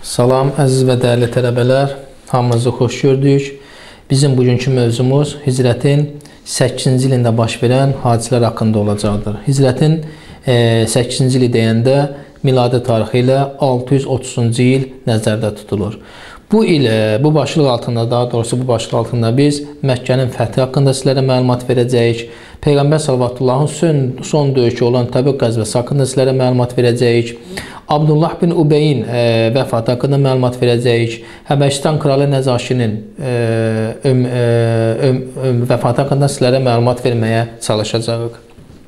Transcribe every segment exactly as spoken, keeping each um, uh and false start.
Salam, əziz və dəyərli tələbələr, hamınızı xoş gördük. Bizim bugünkü mövzumuz Hicrətin səkkizinci ilində baş verən hadisələr haqqında olacaqdır. Hicrətin e, səkkizinci ili deyəndə miladi tarixi ilə altı yüz otuzuncu il nəzərdə tutulur. Bu il, e, bu başlıq altında, daha doğrusu bu başlıq altında biz Məkkənin fəthi haqqında sizlərə məlumat verəcəyik. Peyğəmbər sallallahu son, son döyüşü olan Təbük qəzvəsi haqqında sizlərə məlumat verəcəyik. Abdullah bin Ubeyin e, vəfatı haqqında məlumat verəcəyik. Həbəşistan kralı Nəcaşinin e, öm, e, öm, öm, vəfatı haqqında sizlərə məlumat verməyə çalışacağıq.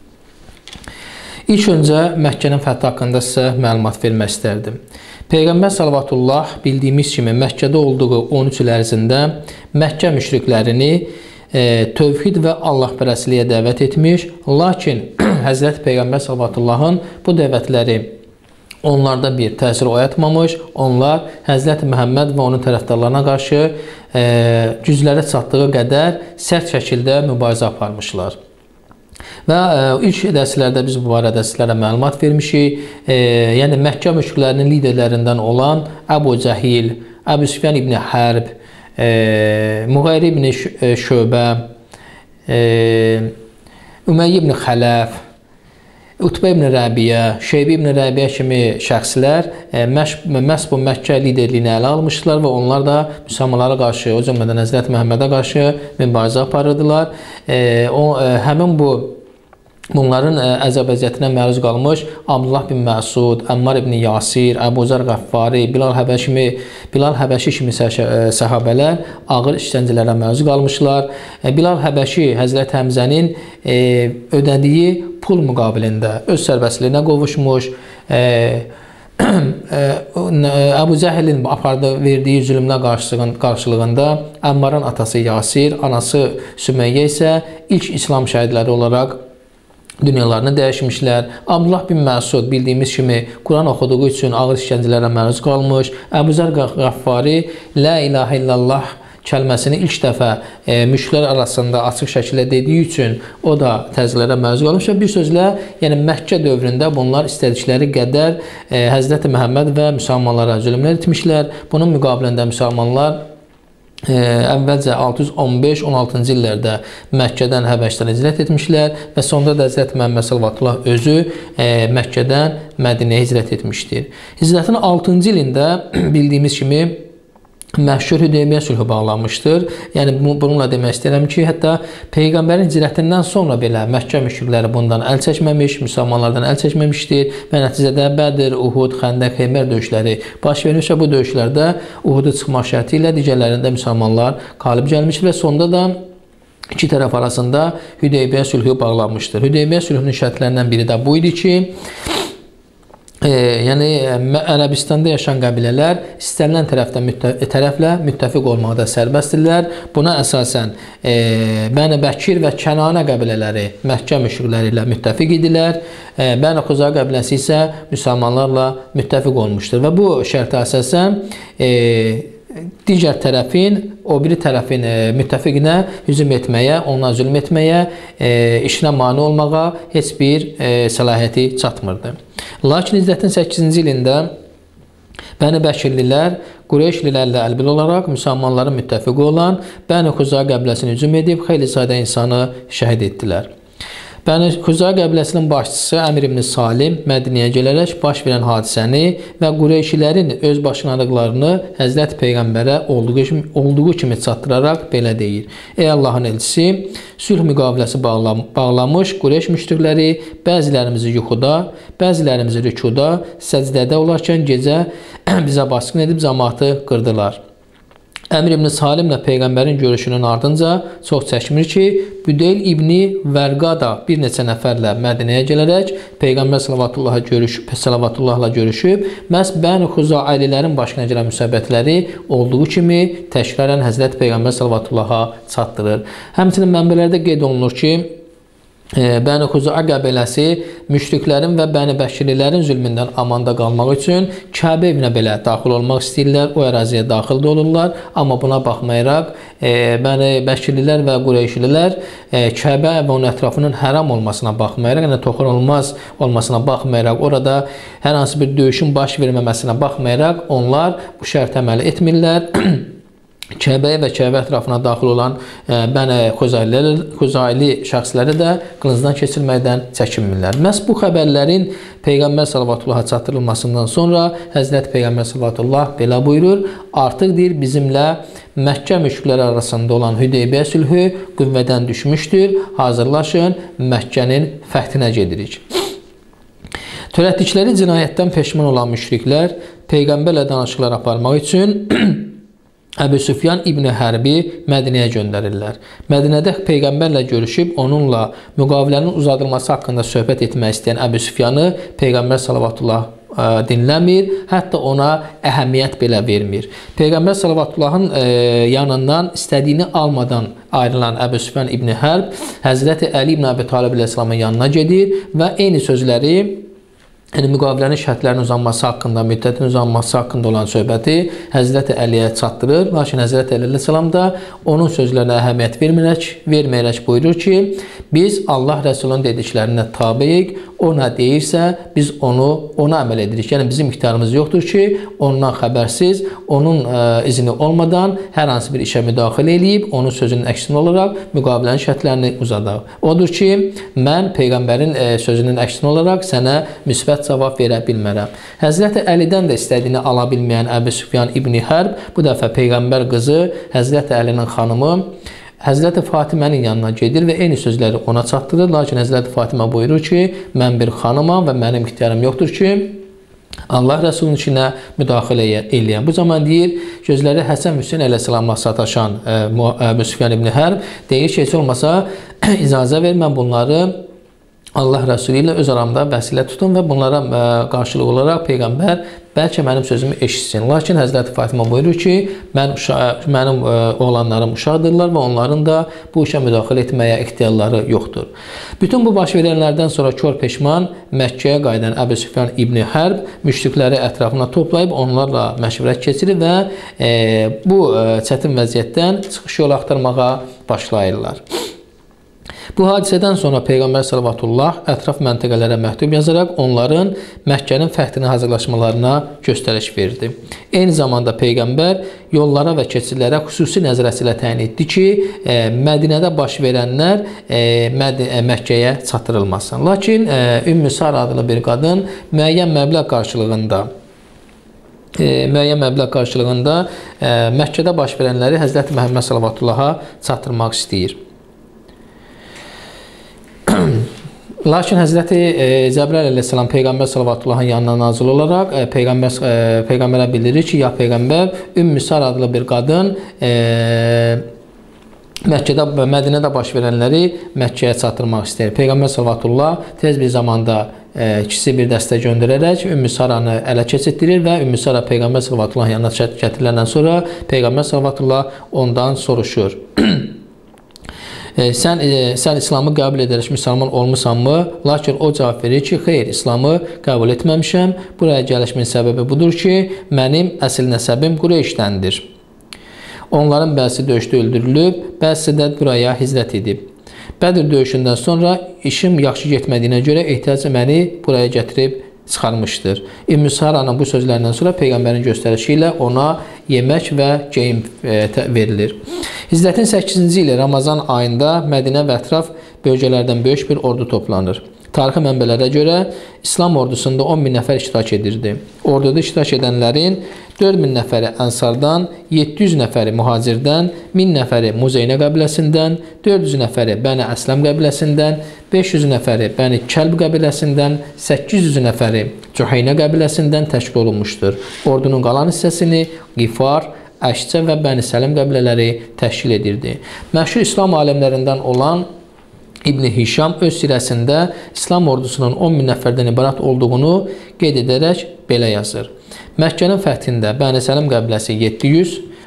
İlk öncə Məkkənin fəthi haqqında sizə məlumat vermək istərdim. Peyğəmbər sallallahu bildiyimiz kimi Məkkədə olduğu on üç il ərzində Məkkə müşriklərini e, tövhid və Allahpərəstliyə dəvət etmiş. Lakin Həzrəti Peyğəmbər sallallahu bu dəvətləri onlarda bir təsir oyatmamış, onlar Həzrəti Məhəmməd və onun tərəfdarlarına qarşı e, gücləri çatdığı qədər sərt şəkildə mübarizə aparmışlar. Və e, ilk dərslərdə biz bu barədə sizlərə məlumat vermişik. E, yəni Məkkə müşriklərinin liderlərindən olan Əbu Cəhil, Əbu Süfyan ibn Hərb, e, Müğayri ibn Şöbə, e, Ümeyyə ibn Xələf, Utbə ibn Rəbiyə, Şeybə ibn Rəbiyə kimi şəxslər e, məhz bu Məkkə liderliyini ələ almışdılar və onlar da müsəlmanlara qarşı, o cümlədən Həzrəti Məhəmmədə qarşı mübarizə aparırdılar. E, o, e, həmin bu bunların əzab-əziyyətinə məruz qalmış Abdullah bin Məsud, Əmmar ibn Yasir, Əbu Zər Qəffari, Bilal Həbəşi kimi, Bilal Həbəşi kimi səhabələr ağır işgəncələrə məruz qalmışlar. Bilal Həbəşi Həzrət Həmzənin e, ödədiyi pul müqabilində öz sərbəstliyinə qovuşmuş. E, Əbu Cəhilin apardığı, verdiyi zülmünə qarşılığında Əmmarın atası Yasir, anası Sümeyyə isə ilk İslam şəhidləri olaraq dünyalarını dəyişmişlər. Abdullah bin Məsud bildiyimiz kimi Quran oxuduğu üçün ağır işgəncələrə məruz qalmış. Əbu Zər Qəffari La ilahə illallah kəlməsini ilk dəfə e, müşriklər arasında açıq şəkildə dediyi üçün o da təzyiqlərə məruz qalmış və bir sözlə, yəni Məkkə dövründə bunlar istədikləri qədər e, Həzrəti Məhəmməd və müsəlmanlara zülmlər etmişlər. Bunun müqabilində müsəlmanlar e, əvvəlcə altı yüz on beş on altıncı illərdə Məkkədən Həbəşdən hicrət etmişlər və sonda da Həzrəti Məhəmməd sallallahu özü e, Məkkədən Mədinəyə hicrət etmişdir. Hicrətin altıncı ilində bildiyimiz kimi məşhur Hüdeybiyyə sülhü bağlanmışdır. Yəni bununla demək istəyirəm ki, hətta Peyğəmbərin hicrətindən sonra belə Məkkə müşrikləri bundan əl çəkməmiş, müsəlmanlardan əl çəkməmişdir və nəticədə Bədir, Uhud, Xəndək, Xeymər döyüşləri baş vermiş və bu döyüşlərdə Uhudu çıxmaq şərti ilə digərlərində müsəlmanlar qalib gəlmiş və sonda da iki tərəf arasında Hüdeybiyyə sülhü bağlanmışdır. Hüdeybiyyə sülhünün şərtlərindən biri də bu idi ki, E, yəni Ərəbistanda yaşayan qəbilələr istənilən tərəfdə müttəf tərəflə müttəfiq olmaqda sərbəstdirlər. Buna əsasən e, Bəni Bəkir və Kənanə qəbilələri Məkkə müşrikləri ilə müttəfiq idilər. E, Bəni Xuza qəbiləsi isə müsəlmanlarla müttəfiq olmuşdur və bu şərtə əsasən e, digər tərəfin, o biri tərəfin e, müttəfiqinə hücum etməyə, ona zülm etməyə, e, işinə mane olmağa heç bir e, səlahiyyəti çatmırdı. Lakin Hicrətin səkkizinci ilində Bəni Bəkirlilər Qureyşlilərlə əlbil olaraq müsəlmanların müttəfiqi olan Bəni Xuza qəbiləsini hücum edib xeyli sayda insanı şəhid etdilər. Bəni Xuza qəbiləsinin başçısı Əmir ibn Salim Mədinəyə gələrək baş verən hadisəni və Qureyşilərin öz başınalıqlarını Həzrəti Peyğəmbərə olduğu kimi, olduğu kimi çatdıraraq belə deyir. Ey Allahın elçisi, sülh müqaviləsi bağlam bağlamış Qureyş müşrikləri bəzilərimizi yuxuda, bəzilərimizi rükuda, səcdədə olarkən gecə bizə basqın edib cəmaatı qırdılar. Əmir ibn Salimlə Peyğəmbərin görüşünün ardınca çox çəkmir ki, Büdeyl ibn Vərqa da bir neçə nəfərlə Mədinəyə gələrək Peyğəmbər sallallahu görüşüb, sallallahu görüşüb, məhz Bəni Xuza ailələrin başına gələn müsəbbətləri olduğu kimi təkrarən Həzrəti Peyğəmbər sallallahu çatdırır. Həmçinin mənbələrdə qeyd olunur ki, Bəni Xuza qəbiləsi müşriklərin və Bəni Bəşirilərin zülmündən amanda qalmaq üçün Kəbə evinə belə daxil olmaq istəyirlər, o əraziyə daxil də olurlar. Amma buna baxmayaraq e, Bəni Bəşirilər və Qureyşlilər e, Kəbə və onun ətrafının haram olmasına baxmayaraq, yəni toxunulmaz olmasına baxmayaraq, orada hər hansı bir döyüşün baş verməməsinə baxmayaraq onlar bu şərtə əməl etmirlər. Kəbəyə və Kəbə ətrafına daxil olan e, Bəni Xuzayli şəxsləri də qılıncdan keçirməkdən çəkinmirlər. Məhz bu xəbərlərin Peyğəmbər sallallahu çatdırılmasından sonra Həzrəti Peyğəmbər sallallahu belə buyurur: artıq deyir, bizimlə Məkkə müşrikləri arasında olan Hüdeybiyyə sülhü qüvvədən düşmüşdür. Hazırlaşın, Məkkənin fəthinə gedirik. Törətdikləri cinayətdən peşman olan müşriklər Peyğəmbərlə danışıqlar aparmaq üçün Əbu Süfyan İbn Hərbi Mədinəyə göndərirlər. Mədinədə Peyğəmbərlə görüşüb onunla müqavilənin uzadılması haqqında söhbət etmək istəyən Əbu Süfyanı Peyğəmbər sallallahu dinləmir, hətta ona əhəmiyyət belə vermir. Peyğəmbər sallallahu yanından istədiyini almadan ayrılan Əbu Süfyan İbn Hərb Həzrəti Əli İbn Əbi Talib əleyhissalamın yanına gedir və eyni sözləri, yəni müqavilənin şərtlərinin uzanması haqqında, müddətin uzanması haqqında olan söhbəti Həzrəti Əliyə çatdırır. Lakin Həzrəti Əli əleyhissalam da onun sözlərinə əhəmiyyət verməyərək, verməyərək buyurur ki, biz Allah Rəsulunun dediklərinə tabeyik, o nə deyirsə, biz onu, ona əməl edirik. Yəni bizim ixtiyarımız yoxdur ki, ondan xəbərsiz, onun ə, izni olmadan hər hansı bir işə müdaxilə eləyib, onun sözünün əksinə olaraq müqavilənin şərtlərini uzadaq. Odur ki, mən Peyğəmbərin ə, sözünün əksinə olaraq sənə müsbət cavab verə bilmərəm. Həzrəti Əlidən də istədiyini ala bilməyən Əbu Süfyan İbn Hərb bu dəfə Peyğəmbər qızı Həzrəti Əlinin xanımı Həzrəti Fatimənin yanına gedir və eyni sözləri ona çatdırır. Lakin Həzrəti Fatimə buyurur ki, mən bir xanımam və mənim ixtiyarım yoxdur ki, Allah Rəsulunun içinə müdaxilə eləyən. Bu zaman deyir, gözləri Həsən Hüseyn əleyhissalamla sataşan Əbu Süfyan İbn Hərb deyir ki, heç olmasa icazə ver, mən bunları Allah Rəsulü ilə öz aramda vəsilə tutun və bunlara ə, qarşılıq olaraq Peyğəmbər bəlkə mənim sözümü eşitsin. Lakin Həzrəti Fatimə buyurur ki, mən uşa mənim ə, oğlanlarım uşaqdırlar və onların da bu işə müdaxilə etməyə ixtiyarları yoxdur. Bütün bu baş verənlərdən sonra kör peşman Məkkəyə qayıdan Əbu Süfyan İbn Hərb müşrikləri ətrafına toplayıb onlarla məşvərət keçirir və ə, bu ə, çətin vəziyyətdən çıxış yolu axtarmağa başlayırlar. Bu hadisədən sonra Peyğəmbər sallallahu ətraf məntəqələrə məktub yazaraq onların Məkkənin fəthini hazırlaşmalarına göstəriş verdi. Eyni zamanda Peyğəmbər yollara və keçidlərə xüsusi nəzarət ilə təyin etdi ki, e, Mədinədə baş verənlər e, Məd Məkkəyə çatdırılmasın. Lakin e, Ümmü Sara adlı bir qadın müəyyən məbləğ qarşılığında E, müəyyən məbləğ qarşılığında e, Məkkədə baş verənləri Həzrəti Məhəmməd sallallahu çatdırmaq istəyir. Lakin Həzrəti e, Cəbrail əleyhissalam Peyğəmbər sallallahu yanına nazil olaraq e, Peyğəmbər e, Peyğəmbərə bildirir ki, ya Peyğəmbər Ümmü Sara adlı bir qadın e, Məkkədə, Mədinədə baş verənləri Məkkəyə çatdırmaq istəyir. Peyğəmbər sallallahu tez bir zamanda e, ikisi bir dəstə göndərərək Ümmü Saranı ələ keçirtdirir və Ümmü Sara Peyğəmbər sallallahu yanına gətiriləndən sonra Peyğəmbər sallallahu ondan soruşur. E, sən, e, sən İslamı qəbul edərək müsəlman olmusanmı? Lakin o cavab verir ki, xeyr, İslamı qəbul etməmişəm. Buraya gəlişimin səbəbi budur ki, mənim əsl nəsəbim Qureyşdəndir. Onların bəzisi döyüşdə öldürülüb, bəzisi də buraya hicrət edib. Bədir döyüşündən sonra işim yaxşı getmədiyinə görə ehtiyacı məni buraya gətirib çıxarmışdır. Ümmü Saranın bu sözlərindən sonra Peyğəmbərin göstərişi ilə ona yemək və geyim e, verilir. Hicrətin səkkizinci ili Ramazan ayında Mədinə və ətraf bölgələrdən böyük bir ordu toplanır. Tarixi mənbələrə görə İslam ordusunda on min nəfər iştirak edirdi. Orduda iştirak edənlərin dörd min nəfəri Ənsardan, yeddi yüz nəfəri Mühacirdən, min nəfəri Muzeynə qəbiləsindən, dörd yüz nəfəri Bəni Əslam qəbiləsindən, beş yüz nəfəri Bəni Kəlb qəbiləsindən, səkkiz yüz nəfəri Cüheynə qəbiləsindən təşkil olunmuşdur. Ordunun qalan hissəsini Qifar, Əşcə və Bəni Səlim qəbilələri təşkil edirdi. Məşhur İslam alimlərindən olan İbn Hişam öz sirəsində İslam ordusunun on min nəfərdən ibarət olduğunu qeyd edərək belə yazır. Məkkənin fəthində Bəni Səlim qəbiləsi yeddi yüz,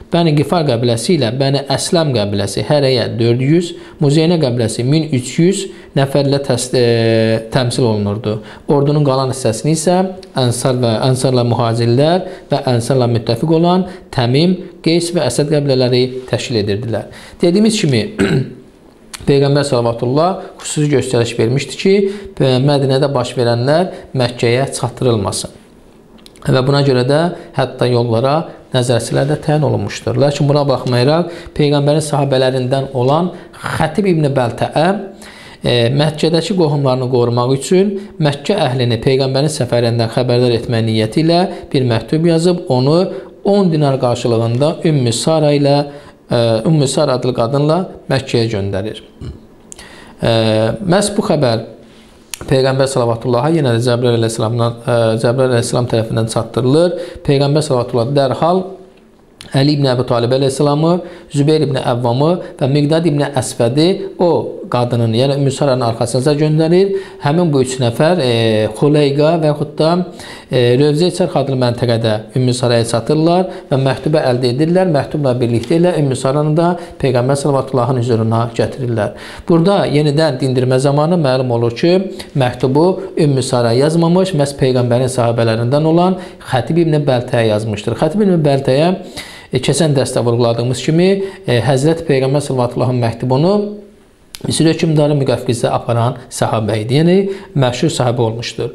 Bəni Qifar qəbiləsi ilə Bəni Əslam qəbiləsi hərəyə dörd yüz, Muzeynə qəbiləsi min üç yüz nəfərlə e, təmsil olunurdu. Ordunun qalan hissəsini isə Ənsar və Ənsarla mühacirlər və Ənsarla müttəfiq olan Təmim, Qeys və Əsəd qəbilələri təşkil edirdilər. Dediyimiz kimi Peyğəmbər sallallahu xüsusi göstəriş vermişdi ki, Mədinədə baş verənlər Məkkəyə çatdırılmasın. Və buna görə də hətta yollara nəzərçilər də təyin olunmuşdur. Lakin buna baxmayaraq, Peyğəmbərin sahabələrindən olan Xətib ibn Bəltəə e, Məkkədəki qohumlarını qorumaq üçün Məkkə əhlini Peyğəmbərin səfərindən xəbərdar etmək niyyəti ilə bir məktub yazıb, onu on dinar qarşılığında Ümmü Sara ilə Ümmü Sara adlı qadınla Məkkəyə göndərir. E, məhz bu xəbər Peyğəmbər sallallahu yenə də Cəbrail əleyhissalamdan Cəbrail əleyhissalam tərəfindən çatdırılır. Peyğəmbər sallallahu dərhal Əli ibn Əbi Talib əleyhissalamı, Zübeyir ibn Əvvamı və Miqdad ibn Əsvədi o qadının, yəni Ümmü Saranın arxasınıza göndərir. Həmin bu üç nəfər e, Xuleyqa və yaxud da e, Rövzə-i-Çərx adlı məntəqədə Ümmü Saraya çatırlar və məktubu əldə edirlər. Məktubla birlikdə ilə Ümmü Saranı da Peyğəmbər sallallahu hüzuruna gətirirlər. Burada yenidən dindirmə zamanı məlum olur ki, məktubu Ümmü Sara yazmamış, məhz Peyğəmbərin sahabələrindən olan Xətib ibn Bəltəyə yazmışdır. Xətib ibn Bəltəyə e, keçən dərsdə vurguladığımız kimi e, Həzrət Peyğəmbər sallallahu məktubunu Misir hökmdarı müqəffizə aparan sahabə idi. Yəni, məşhur sahabə olmuşdur.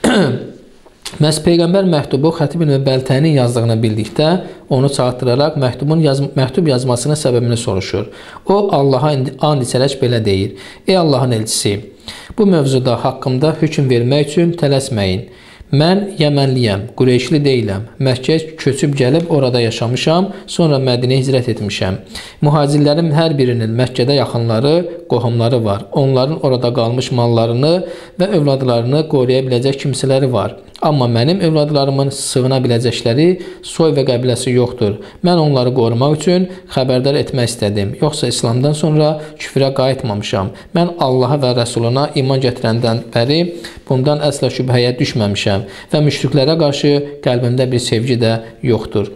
Məhz Peyğəmbər məktubu Xətib ibn Bəltənin yazdığını bildikdə onu çağırtdıraraq məktubun yaz məktub yazmasının səbəbini soruşur. O, Allaha and içərək belə deyir: Ey Allahın elçisi, bu mövzuda haqqımda hökm vermək üçün tələsməyin. Mən Yəmənliyəm, Qureyşli deyiləm. Məkkəyə köçüb gəlib orada yaşamışam, sonra Mədinəyə hicrət etmişəm. Mühacirlərin hər birinin Məkkədə yaxınları, qohumları var. Onların orada qalmış mallarını və övladlarını qoruya biləcək kimsələri var. Amma mənim övladlarımın sığına biləcəkləri soy və qəbiləsi yoxdur. Mən onları qorumaq üçün xəbərdar etmək istədim. Yoxsa İslamdan sonra küfrə qayıtmamışam. Mən Allaha və Rəsuluna iman gətirəndən bəri bundan əsla şübhəyə düşməmişəm və müşriklərə qarşı qəlbimdə bir sevgi də yoxdur.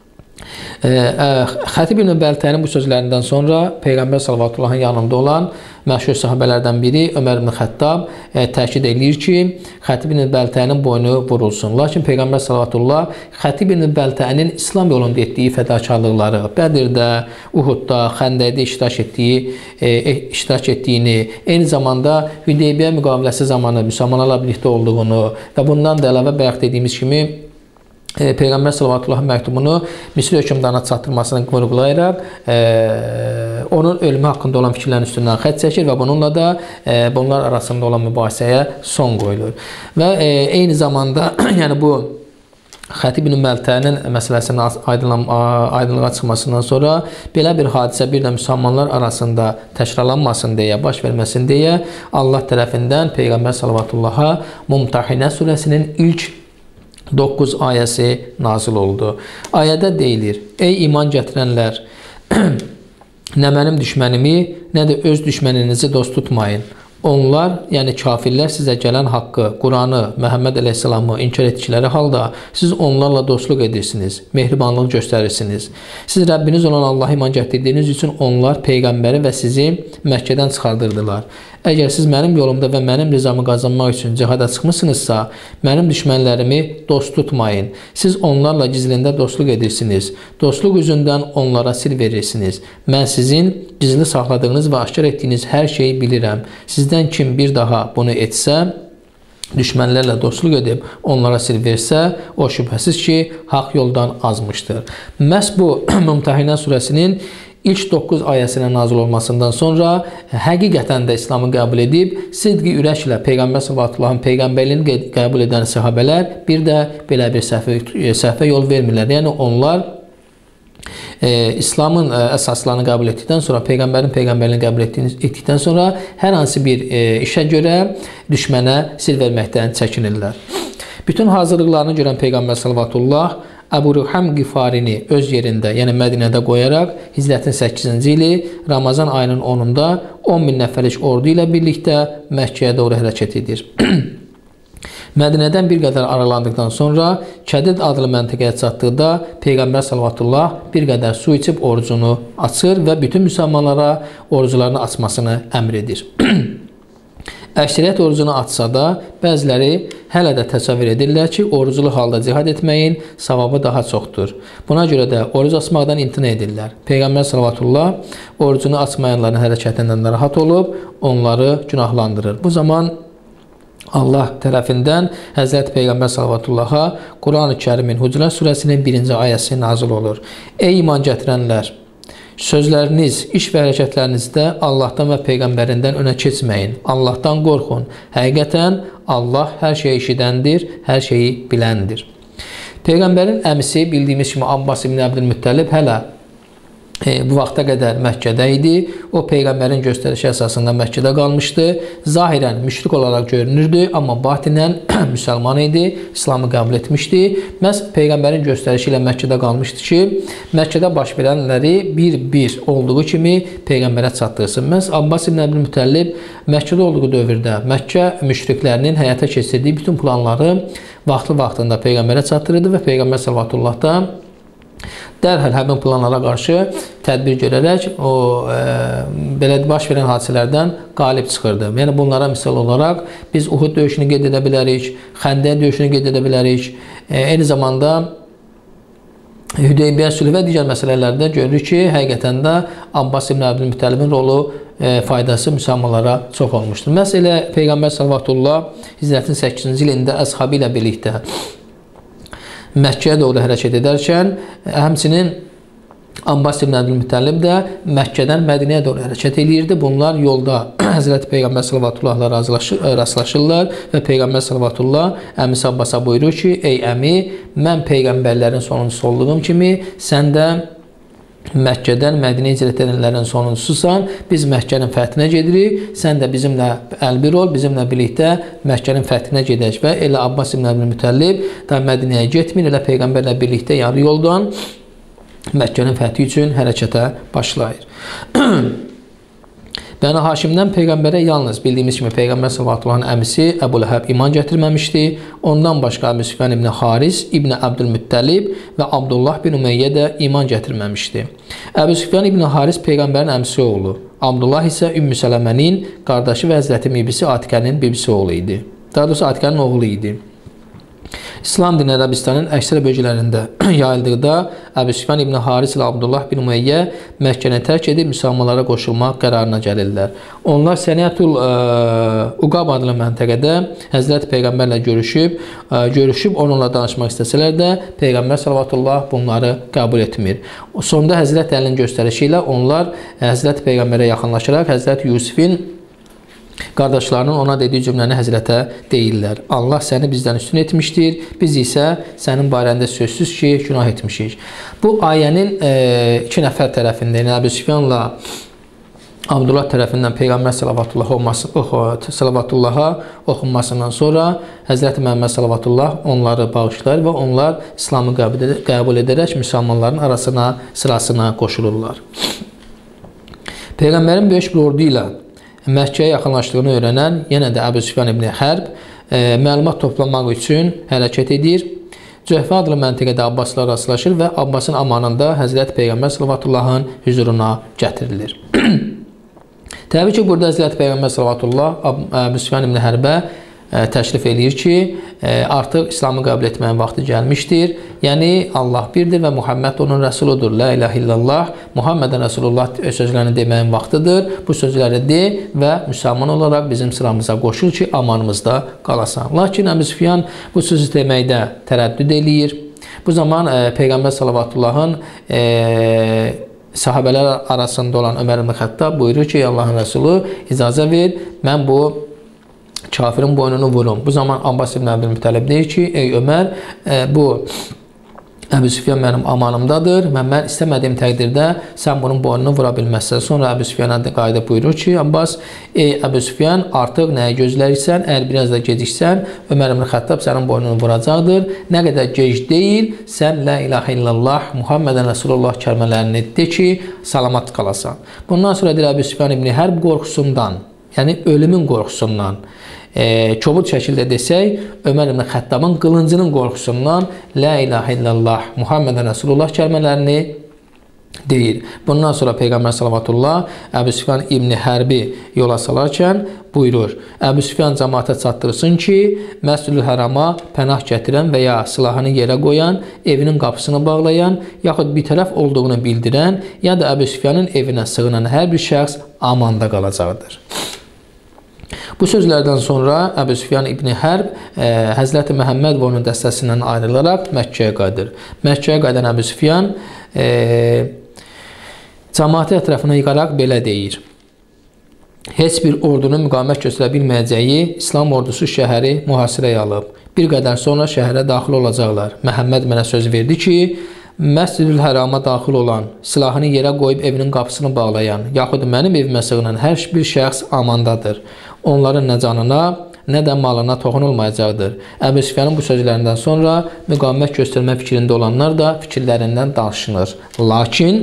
Xətib ibn Bəltənin bu sözlərindən sonra Peyğəmbər sallallahu yanında olan məşhur sahabələrdən biri Ömər ibn Xəttab e, təkid edir ki, Xətib ibn Bəltənin boynu vurulsun. Lakin Peyğəmbər sallallahu Xətib ibn Bəltənin İslam yolunda etdiyi fədakarlıqları, Bədirdə, Uhudda, Xəndəkdə iştirak etdiyi, e, iştirak etdiyini, eyni zamanda Hüdeybiyyə müqaviləsi zamanı müsəlmanlarla birlikdə olduğunu və bundan da əlavə bayaq dediyimiz kimi E, Peyğəmbər sallallahu məktubunu Misir hökmdarına çatdırmasını vurğulayaraq e, onun ölümü haqqında olan fikirlərin üstündən xətt çəkir və bununla da e, bunlar arasında olan mübahisəyə son qoyulur. Və e, eyni zamanda yəni bu Xətib ibn Bəltənin məsələsinin aydınlığa çıxmasından sonra belə bir hadisə bir də müsəlmanlar arasında təkrarlanmasın deyə, baş verməsin deyə Allah tərəfindən Peyğəmbər sallallahu Mumtahinə surəsinin ilk doqquz ayəsi nazil oldu. Ayədə deyilir: Ey iman gətirənlər, nə mənim düşmənimi, nə də öz düşməninizi dost tutmayın. Onlar, yəni kafirlər sizə gələn haqqı, Quranı, Məhəmməd əleyhissalamı inkar etdikləri halda siz onlarla dostluq edirsiniz, mehribanlıq göstərirsiniz. Siz Rəbbiniz olan Allaha iman gətirdiyiniz üçün onlar Peyğəmbəri və sizi Məkkədən çıxardırdılar. Əgər siz mənim yolumda və mənim rizamı qazanmaq üçün cihada çıxmısınızsa, mənim düşmənlərimi dost tutmayın. Siz onlarla gizlində dostluq edirsiniz. Dostluq üzündən onlara sir verirsiniz. Mən sizin gizli saxladığınız və aşkar etdiyiniz hər şeyi bilirəm. Sizdən kim bir daha bunu etsə, düşmənlərlə dostluq edib onlara sir versə, o şübhəsiz ki, haqq yoldan azmışdır. Məhz bu Mümtəhinə surəsinin İlk doqquz ayəsinə nazil olmasından sonra həqiqətən də İslamı qəbul edib, sidqi ürəklə Peyğəmbər sallallahu Peyğəmbərliyini qəbul edən sahabələr bir də belə bir səhvə, səhvə yol vermirlər. Yəni onlar e, İslamın e, əsaslarını qəbul etdikdən sonra, Peyğəmbərin Peyğəmbərliyini qəbul etdikdən sonra hər hansı bir e, işə görə düşmənə sir verməkdən çəkinirlər. Bütün hazırlıqlarını görən Peyğəmbər sallallahu Əbu Rühəm Qifarini öz yerində, yəni Mədinədə qoyaraq hicrətin səkkizinci ili Ramazan ayının onunda on min nəfərlik ordu ilə birlikdə Məkkəyə doğru hərəkət edir. Mədinədən bir qədər aralandıqdan sonra Kədid adlı məntəqəyə çatdıqda Peyğəmbər sallallahu bir qədər su içib orucunu açır və bütün müsəlmanlara oruclarını açmasını əmr edir. Əksəriyyət orucunu açsa da, bəziləri hələ də təsəvvür edirlər ki, oruclu halda cihad etməyin savabı daha çoxdur. Buna görə də oruc açmaqdan imtina edirlər. Peyğəmbər sallallahu orucunu açmayanların hərəkətindən narahat olub, onları günahlandırır. Bu zaman Allah tərəfindən Həzrəti Peyğəmbər sallallahu Quran-ı Kərimin Hucurat surəsinin birinci ayəsi nazil olur. Ey iman gətirənlər! Sözləriniz, iş və hərəkətlərinizdə Allahdan və Peyğəmbərindən önə keçməyin. Allahdan qorxun. Həqiqətən Allah hər şeyi eşidəndir, hər şeyi biləndir. Peyğəmbərin əmisi bildiyimiz kimi Abbas ibn Əbdülmüttəlib hələ e, bu vaxta qədər Məkkədə idi. O Peyğəmbərin göstərişi əsasında Məkkədə qalmışdı. Zahirən müşrik olaraq görünürdü, amma batinən müsəlman idi, İslamı qəbul etmişdi. Məhz Peyğəmbərin göstərişi ilə Məkkədə qalmışdı ki, Məkkədə baş verənləri bir-bir olduğu kimi Peyğəmbərə çatdırsın. Məhz Abbas ibn Əbdülmüttəlib Məkkədə olduğu dövrdə Məkkə müşriklərinin həyata keçirdiyi bütün planları vaxtlı-vaxtında Peyğəmbərə çatdırırdı və Peyğəmbər sallallahu da dərhal həmin planlara qarşı tədbir görərək o e, belə baş verən hadisələrdən qalib çıxırdı. Yəni bunlara misal olaraq biz Uhud döyüşünü qeyd edə bilərik, Xəndək döyüşünü qeyd edə bilərik. E, eyni zamanda Hüdeybiyyə sülhü və digər məsələlərdə görürük ki, həqiqətən də Abbas ibn Əbdülmüttəlibin rolu e, faydası müsəlmanlara çox olmuşdur. Məhz elə Peyğəmbər sallallahu hicrətin səkkizinci ilində əshabı ilə birlikdə Məkkəyə doğru hərəkət edərkən, həmçinin Abbas ibn Əbdülmüttəlib də Məkkədən Mədinəyə doğru hərəkət edirdi. Bunlar yolda Həzrəti Peyğəmbər sallallahu ilə rastlaşırlar və Peyğəmbər sallallahu əmisi Abbasa buyurur ki, ey əmi, mən Peyğəmbərlərin sonuncusu olduğum kimi, sən də Məkkədən Mədinəyə hicrət edənlərin sonuncususan, biz Məkkənin fəthinə gedirik, sən də bizimlə əlbir ol, bizimlə birlikdə Məkkənin fəthinə gedək və elə Abbas ibn Əbdülmüttəlib da Mədinəyə getmir, elə Peyğəmbərlə birlikdə yarı yoldan Məkkənin fəthi üçün hərəkətə başlayır. Bəni Haşimdən Peyğəmbərə yalnız bildiyimiz kimi Peyğəmbər sallallahu əmisi Əbu Ləhəb iman gətirməmişdi. Ondan başqa Əbu Süfyan ibn Haris, ibn Əbdülmüttəlib və Abdullah bin Ümeyyə də iman gətirməmişdi. Əbu Süfyan ibn Haris Peyğəmbərin əmisi oğlu. Abdullah isə Ümmü Sələmənin qardaşı və Həzrəti bibisi Atikənin bibisi oğlu idi. Daha doğrusu Atikənin oğlu idi. İslam dini Ərəbistanın əksər bölgələrində yayıldıqda Əbu Süfyan ibn Haris ilə Abdullah bin Ümeyyə Məkkəni tərk edib müsəlmanlara qoşulmaq qərarına gəlirlər. Onlar Sənətul Uqab adlı məntəqədə Həzrəti Peyğəmbərlə görüşüb, ə, görüşüb onunla danışmaq istəsələr də Peyğəmbər sallallahu bunları qəbul etmir. Sonda Həzrəti Əlinin göstərişi ilə onlar Həzrəti Peyğəmbərə yaxınlaşaraq Həzrəti Yusifin qardaşlarının ona dediyi cümləni Həzrətə deyirlər. Allah səni bizdən üstün etmişdir, biz isə sənin barəndə sözsüz ki, günah etmişik. Bu ayənin e, iki nəfər tərəfində, yəni Əbu Süfyanla Abdullah tərəfindən Peyğəmbər sallallahu oxunmasından sonra Həzrəti Məhəmməd sallallahu onları bağışlar və onlar İslamı qəbul edərək müsəlmanların arasına, sırasına qoşulurlar. Peyğəmbərin böyük bir ordu ilə Məkkəyə yaxınlaşdığını öyrənən yenə də Əbu Süfyan ibn Hərb e, məlumat toplamaq üçün hərəkət edir. Cəhfə adlı məntəqədə Abbasla rastlaşır və Abbasın amanında Həzrəti Peyğəmbər sallallahu hüzuruna gətirilir. Təbii ki, burada Həzrəti Peyğəmbər sallallahu Əbu Süfyan ibn Hərbə e, təşrif eləyir ki, e, artıq İslamı qəbul etməyin vaxtı gəlmişdir. Yəni, Allah birdir və Muhammed onun rəsuludur. La ilahe illallah, Muhammedən Rəsulullah sözlərini deməyin vaxtıdır. Bu sözləri de və müsəlman olaraq bizim sıramıza qoşul ki, amanımızda qalasan. Lakin Əbu Süfyan bu sözü deməkdə tərəddüd eləyir. Bu zaman e, Peyğəmbər sallallahu e, sahabələr arasında olan Ömər ibn Xəttab buyurur ki, Allahın Rəsulu icazə ver, mən bu kafirin boynunu vurum. Bu zaman Abbas ibn Əbdülmüttəlib deyir ki, ey Ömər, e, bu Əbu Süfyan mənim amanımdadır. Mən, mən istəmədiyim təqdirdə sən bunun boynunu vura bilməzsən. Sonra Əbu Süfyana qayıdıb buyurur ki, Abbas, ey Əbu Süfyan, artıq nəyə gözləyirsən? Əgər biraz da geciksən, Ömər ibn Xəttab sənin boynunu vuracaqdır. Nə qədər gec deyil, sən la ilahe illallah, Muhammedən Rasulullah kəlmələrini de ki, salamat qalasan. Bundan sonra deyir Əbu Süfyan ibn Hərb qorxusundan, yəni ölümün qorxusundan e, kobud şəkildə desək, Ömər ibn Xəttabın qılıncının qorxusundan La ilahə illallah Muhammedən Rasulullah kəlmələrini deyir. Bundan sonra Peyğəmbər sallallahu Əbu Süfyan ibn Hərbi yola salarkən buyurur: Əbu Süfyan cəmaata çatdırsın ki, Məscid-ül Hərama pənah gətirən və ya silahını yerə qoyan, evinin qapısını bağlayan, yaxud bir tərəf olduğunu bildirən, ya da Əbu Süfyanın evinə sığınan hər bir şəxs amanda qalacaqdır. Bu sözlərdən sonra Əbu Süfyan ibn Hərb e, Həzrəti Məhəmməd və onun dəstəsindən ayrılaraq Məkkəyə qayıdır. Məkkəyə qayıdan Əbu Süfyan e, cəmaatı ətrafına yığaraq belə deyir: Heç bir ordunun müqavimət göstərə bilməyəcəyi İslam ordusu şəhəri mühasirəyə alıb. Bir qədər sonra şəhərə daxil olacaqlar. Məhəmməd mənə söz verdi ki, Məscid-ül Hərama daxil olan, silahını yerə qoyub evinin qapısını bağlayan, yaxud mənim evimə sığınan hər bir şəxs amandadır. Onların nə canına, nə də malına toxunulmayacaqdır. Əbu Süfyanın bu sözlərindən sonra müqavimət göstərmə fikrində olanlar da fikirlərindən danışılır. Lakin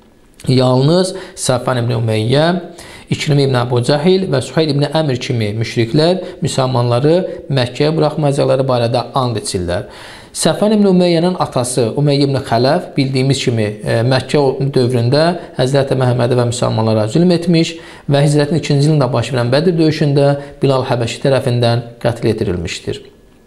yalnız Səfvan ibn Ümeyyə, İkrimə ibn Əbu Cəhil və Süheyl ibn Əmr kimi müşriklər müsəlmanları Məkkəyə buraxmayacaqları barədə and içirlər. Səfvan ibn Ümeyyənin atası Ümeyyə ibn Xələf bildiyimiz kimi Məkkə dövründə Həzrəti Məhəmmədə və müsəlmanlara zülm etmiş və Hicrətin ikinci ilində baş verən Bədir döyüşündə Bilal Həbəşi tərəfindən qətl etdirilmişdir.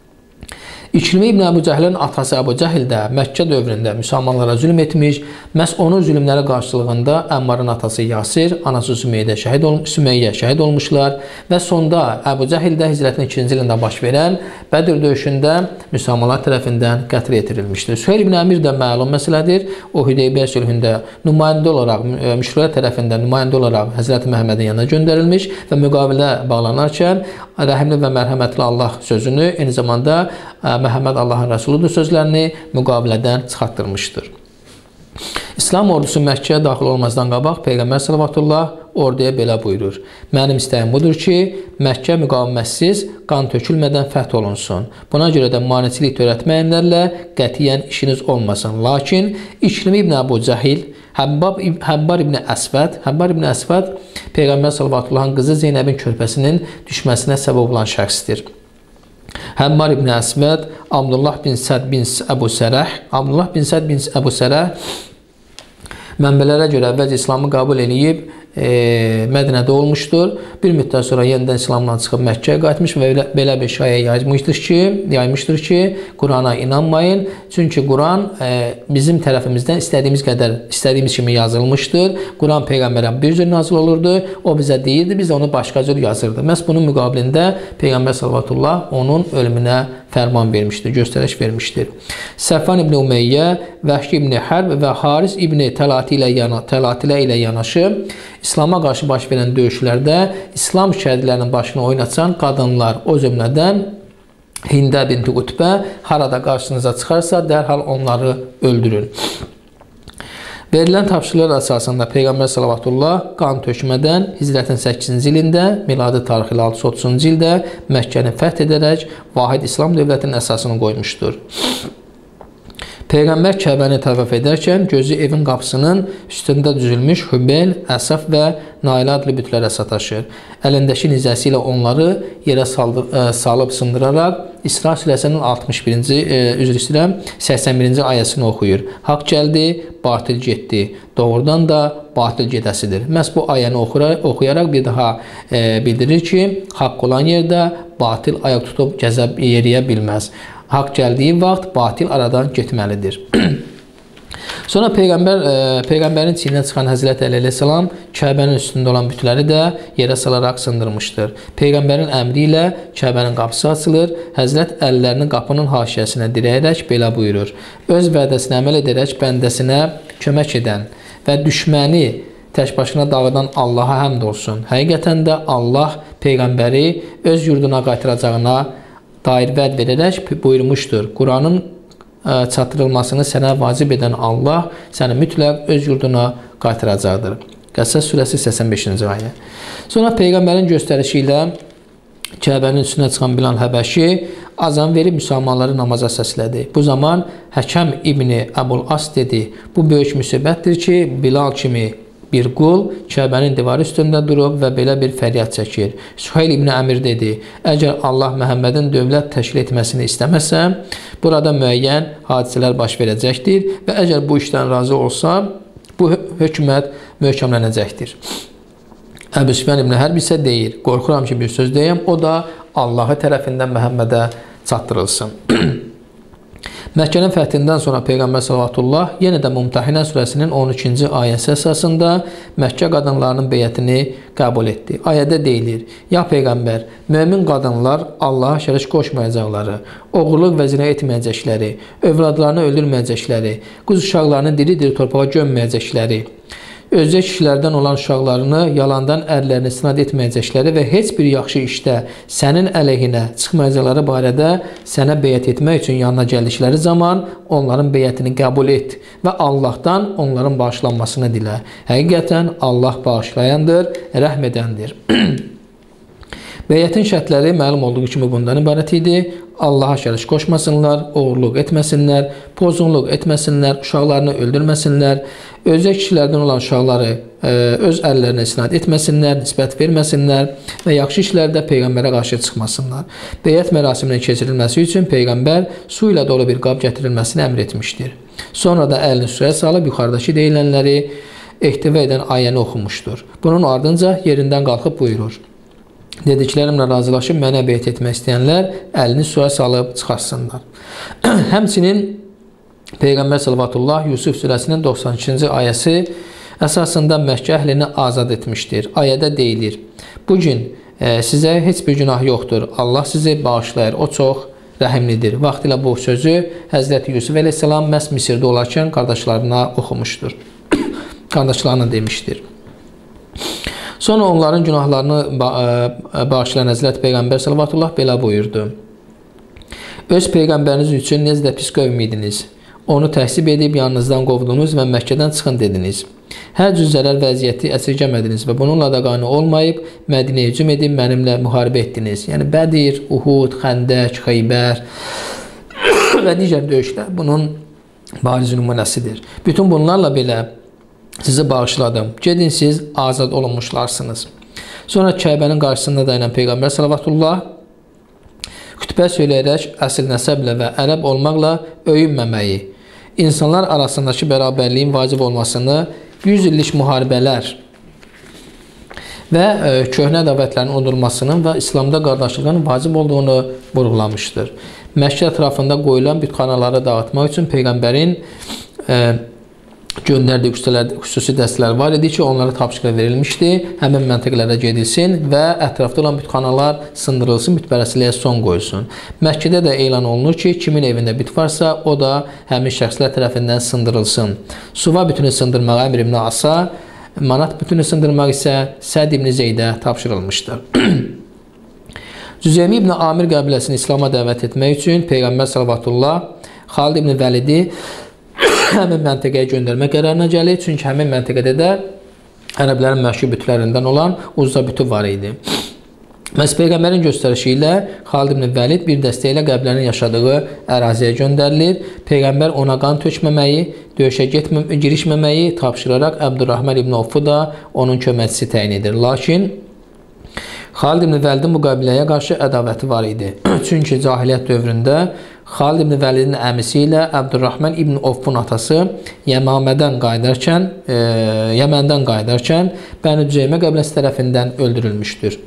İkrimə ibn Əbu Cəhilin atası Əbu Cəhil də Məkkə dövründə müsəlmanlara zülm etmiş, məhz onun zülmləri qarşılığında Əmmarın atası Yasir, anası Sümeyyə şəhid, ol Sümeyyə şəhid olmuşlar və sonda Əbu Cəhil də Hicrətin ikinci ilində baş verən Bədir döyüşündə müsəlmanlar tərəfindən qətl etdirilmişdir. Süheyl ibn Əmir də məlum məsələdir. O Hüdeybiyyə sülhündə nümayəndə olaraq, müşriklər tərəfindən nümayəndə olaraq Həzrəti Məhəmmədin yanına göndərilmiş və müqavilə bağlanarkən rəhimli və mərhəmətli Allah sözünü, eyni zamanda Məhəmməd Allahın Rəsuludur sözlərini müqavilədən çıxartdırmışdır. İslam ordusu Məkkəyə daxil olmazdan qabaq Peyğəmbər sallallahu orduya belə buyurur: Mənim istəyim budur ki, Məkkə müqavimətsiz, qan tökülmədən fəth olunsun. Buna görə də maneçilik törətməyənlərlə qətiyyən işiniz olmasın. Lakin İkrimə ibn Əbu Cəhil, Həbbab, Həbbar ibn Əsvəd, Həbbar ibn Əsvəd Peyğəmbər sallallahu qızı Zeynəbin körpəsinin düşməsinə səbəb olan şəxsdir. Həmmar ibn Əsvəd, Abdullah bin Səd bin Əbu Sərəh, Abdullah bin Səd bin Əbu Sərəh mənbələrə görə əvvəlcə İslamı qəbul edib e, Mədinədə olmuşdur. Bir müddət sonra yenidən İslamdan çıxıb Məkkəyə qayıtmış və belə, belə bir şayə yaymışdır ki, yaymışdır ki, Qurana inanmayın. Çünki Quran e, bizim tərəfimizdən istədiyimiz qədər, istədiyimiz kimi yazılmışdır. Quran Peyğəmbərə bir cür nazil olurdu. O bizə deyirdi, biz onu başqa cür yazırdı. Məhz bunun müqabilində Peyğəmbər sallallahu onun ölümünə fərman vermişdir, göstəriş vermişdir. Səfvan ibn Ümeyyə, Vəhşi ibn Hərb və Haris ibn Təlatilə yana, Təlatilə ilə yanaşı İslama qarşı baş verən döyüşlərdə İslam şəhidlərinin başını oynaçan qadınlar, o cümlədən Hində binti Qutbə harada qarşınıza çıxarsa dərhal onları öldürün. Verilən tapşırıqlar əsasında Peyğəmbər sallallahu qan tökmədən Hicrətin səkkizinci ilində, miladi tarixi altı yüz otuzuncu ildə Məkkəni fəth edərək vahid İslam dövlətinin əsasını qoymuşdur. Peyğəmbər Kəbəni təvəf edərkən gözü evin qapısının üstündə düzülmüş Hübeyl, Əsəf və Nailə adlı bütlərə sataşır. Əlindəki nizəsi ilə onları yerə saldır, ə, salıb sındıraraq İsra surəsinin altmış birinci e, üzr istəyirəm, səksən birinci ayəsini oxuyur. Haqq gəldi, batil getdi. Doğrudan da batil gedəsidir. Məhz bu ayəni oxuyaraq bir daha e, bildirir ki, haqq olan yerdə batil ayaq tutub gəzəb yeriyə bilməz. Haqq gəldiyi vaxt batil aradan getməlidir. Sonra Peyğəmbər, e, Peyğəmbərin çiyninə çıxan Həzrəti Əli əleyhissalam Kəbənin üstündə olan bütləri də yerə salaraq sındırmışdır. Peyğəmbərin əmri ilə Kəbənin qapısı açılır. Həzrət əllərini qapının haşiyəsinə dirəyərək belə buyurur: Öz vədəsinə əməl edərək bəndəsinə kömək edən və düşməni tək başına dağıdan Allaha həmd olsun. Həqiqətən də Allah Peyğəmbəri öz yurduna qaytaracağına dair vəd verərək buyurmuşdur. Quranın çatdırılmasını sənə vacib edən Allah səni mütləq öz yurduna qaytaracaqdır. Qəssəs surəsi səksən beşinci ayə. Sonra Peyğəmbərin göstərişi ilə Kəbənin üstünə çıxan Bilal Həbəşi azan verib müsəlmanları namaza səslədi. Bu zaman Həkəm İbni Əbul As dedi: Bu böyük müsibətdir ki, Bilal kimi bir qul Kəbənin divarı üstündə durub və belə bir fəryad çəkir. Süheyl ibn Əmir dedi, əgər Allah Məhəmmədin dövlət təşkil etməsini istəməsə, burada müəyyən hadisələr baş verəcəkdir və əgər bu işdən razı olsa, bu hökumət möhkəmlənəcəkdir. Əbu Süfyan ibn Hərb isə deyir, qorxuram ki, bir söz deyəm, o da Allahı tərəfindən Məhəmmədə çatdırılsın. Məkkənin fəthindən sonra Peyğəmbər sallallahu yenə də Mumtahinə surəsinin on ikinci ayəsi əsasında Məkkə qadınlarının beyətini qəbul etdi. Ayədə deyilir, ya Peyğəmbər, mömin qadınlar Allaha şərik qoşmayacaqları, oğurluq və zinə etməyəcəkləri, övladlarını öldürməyəcəkləri, qız uşaqlarını diri-diri torpağa gömməyəcəkləri, özcə kişilərdən olan uşaqlarını yalandan ərlərini istinad etməyəcəkləri və heç bir yaxşı işdə sənin əleyhinə çıxmayacaqları barədə sənə beyət etmək üçün yanına gəldikləri zaman onların beyətini qəbul et və Allahdan onların bağışlanmasını dilə. Həqiqətən Allah bağışlayandır, rəhm edəndir. Beyətin şərtləri məlum olduğu kimi bundan ibarət idi. Allaha şərik qoşmasınlar, oğurluq etməsinlər, pozğunluq etməsinlər, uşaqlarını öldürməsinlər, özcə kişilərdən olan uşaqları e, öz əllərinə istinad etməsinlər, nisbət verməsinlər və yaxşı işlərdə Peyğəmbərə qarşı çıxmasınlar. Beyət mərasiminin keçirilməsi üçün Peyğəmbər su ilə dolu bir qab gətirilməsini əmr etmişdir. Sonra da əlini suya salıb yuxarıdakı deyilənləri ehtiva edən ayəni oxumuşdur. Bunun ardınca yerindən qalxıb buyurur. Dediklərimlə razılaşıb mənə beyət etmək istəyənlər əlini suya salıb çıxarsınlar. Həmçinin Peyğəmbər sallallahu Yusuf surəsinin doxsan ikinci ayəsi əsasında Məkkə əhlini azad etmişdir. Ayədə deyilir, bugün e, sizə heç bir günah yoxdur. Allah sizi bağışlayır. O çox rəhimlidir. Vaxtilə bu sözü Həzrəti Yusuf əleyhissalam məhz Misirdə olarkən qardaşlarına oxumuşdur. Qardaşlarına demişdir. Sonra onların günahlarını bağışlayan Həzrət Peyğəmbər sallallahu belə buyurdu. Öz Peyğəmbəriniz üçün necə də pis qövm idiniz. Onu təhsib edib yanınızdan qovdunuz və Məkkədən çıxın dediniz. Hər cür zərər vəziyyəti əsirgəmədiniz və bununla da qane olmayıb Mədinəyə hücum edib mənimlə müharibə etdiniz. Yəni Bədir, Uhud, Xəndək, Xeybər və digər döyüşlər bunun bariz nümunəsidir. Bütün bunlarla belə sizi bağışladım. Gedin siz azad olunmuşlarsınız. Sonra Kəbənin qarşısında dayanan Peyğəmbər sallallahu xütbə söyləyərək əsl nəsəblə və ərəb olmaqla öyünməməyi, insanlar arasındakı bərabərliyin vacib olmasını, yüz illik müharibələr və köhnə dəvətlərin unudulmasının və İslamda qardaşlığın vacib olduğunu vurğulamışdır. Məkkə ətrafında qoyulan bütxanaları dağıtmaq üçün Peyğəmbərin e, göndərdiyi xüsusi dəstələr var idi ki, onlara tapşırıq verilmişdi. Həmin məntəqələrə gedilsin və ətrafda olan bütxanalar sındırılsın, bütpərəstliyə son qoyulsun. Məkkədə də elan olunur ki, kimin evində büt varsa, o da həmin şəxslər tərəfindən sındırılsın. Suva bütünü sındırmağa Əmr ibn Asa, Manat bütünü sındırmaq isə Səd ibn Zeydə tapşırılmışdır. Cüzeymi ibn Amir qəbiləsini İslama dəvət etmək üçün Peyğəmbər sallallahu Xalid ibn Vəlidi həmin məntəqəyə göndərmə qərarına gəlir. Çünki həmin məntəqədə də ərəblərin məşhur bütlərindən olan Uzza bütü var idi. Məhz Peyğəmbərin göstərişi ilə Xalid ibn Vəlid bir dəstə ilə qəbilənin yaşadığı əraziyə göndərilir. Peyğəmbər ona qan tökməməyi, döyüşə getmə, girişməməyi tapşıraraq Əbdurrahman ibn Avfu da onun köməkçisi təyin edir. Lakin Xalid ibn Vəlidin bu qəbiləyə qarşı ədavəti var idi. Çünki cahiliyyət dövründə Xalid ibn Vəlidin əmisi ilə Əbdurrahman ibn Avfun atası Yəmamədən qayıdarkən, e, Yəməndən qayıdarkən Bəni Cüzeymə qəbiləsi tərəfindən öldürülmüşdür.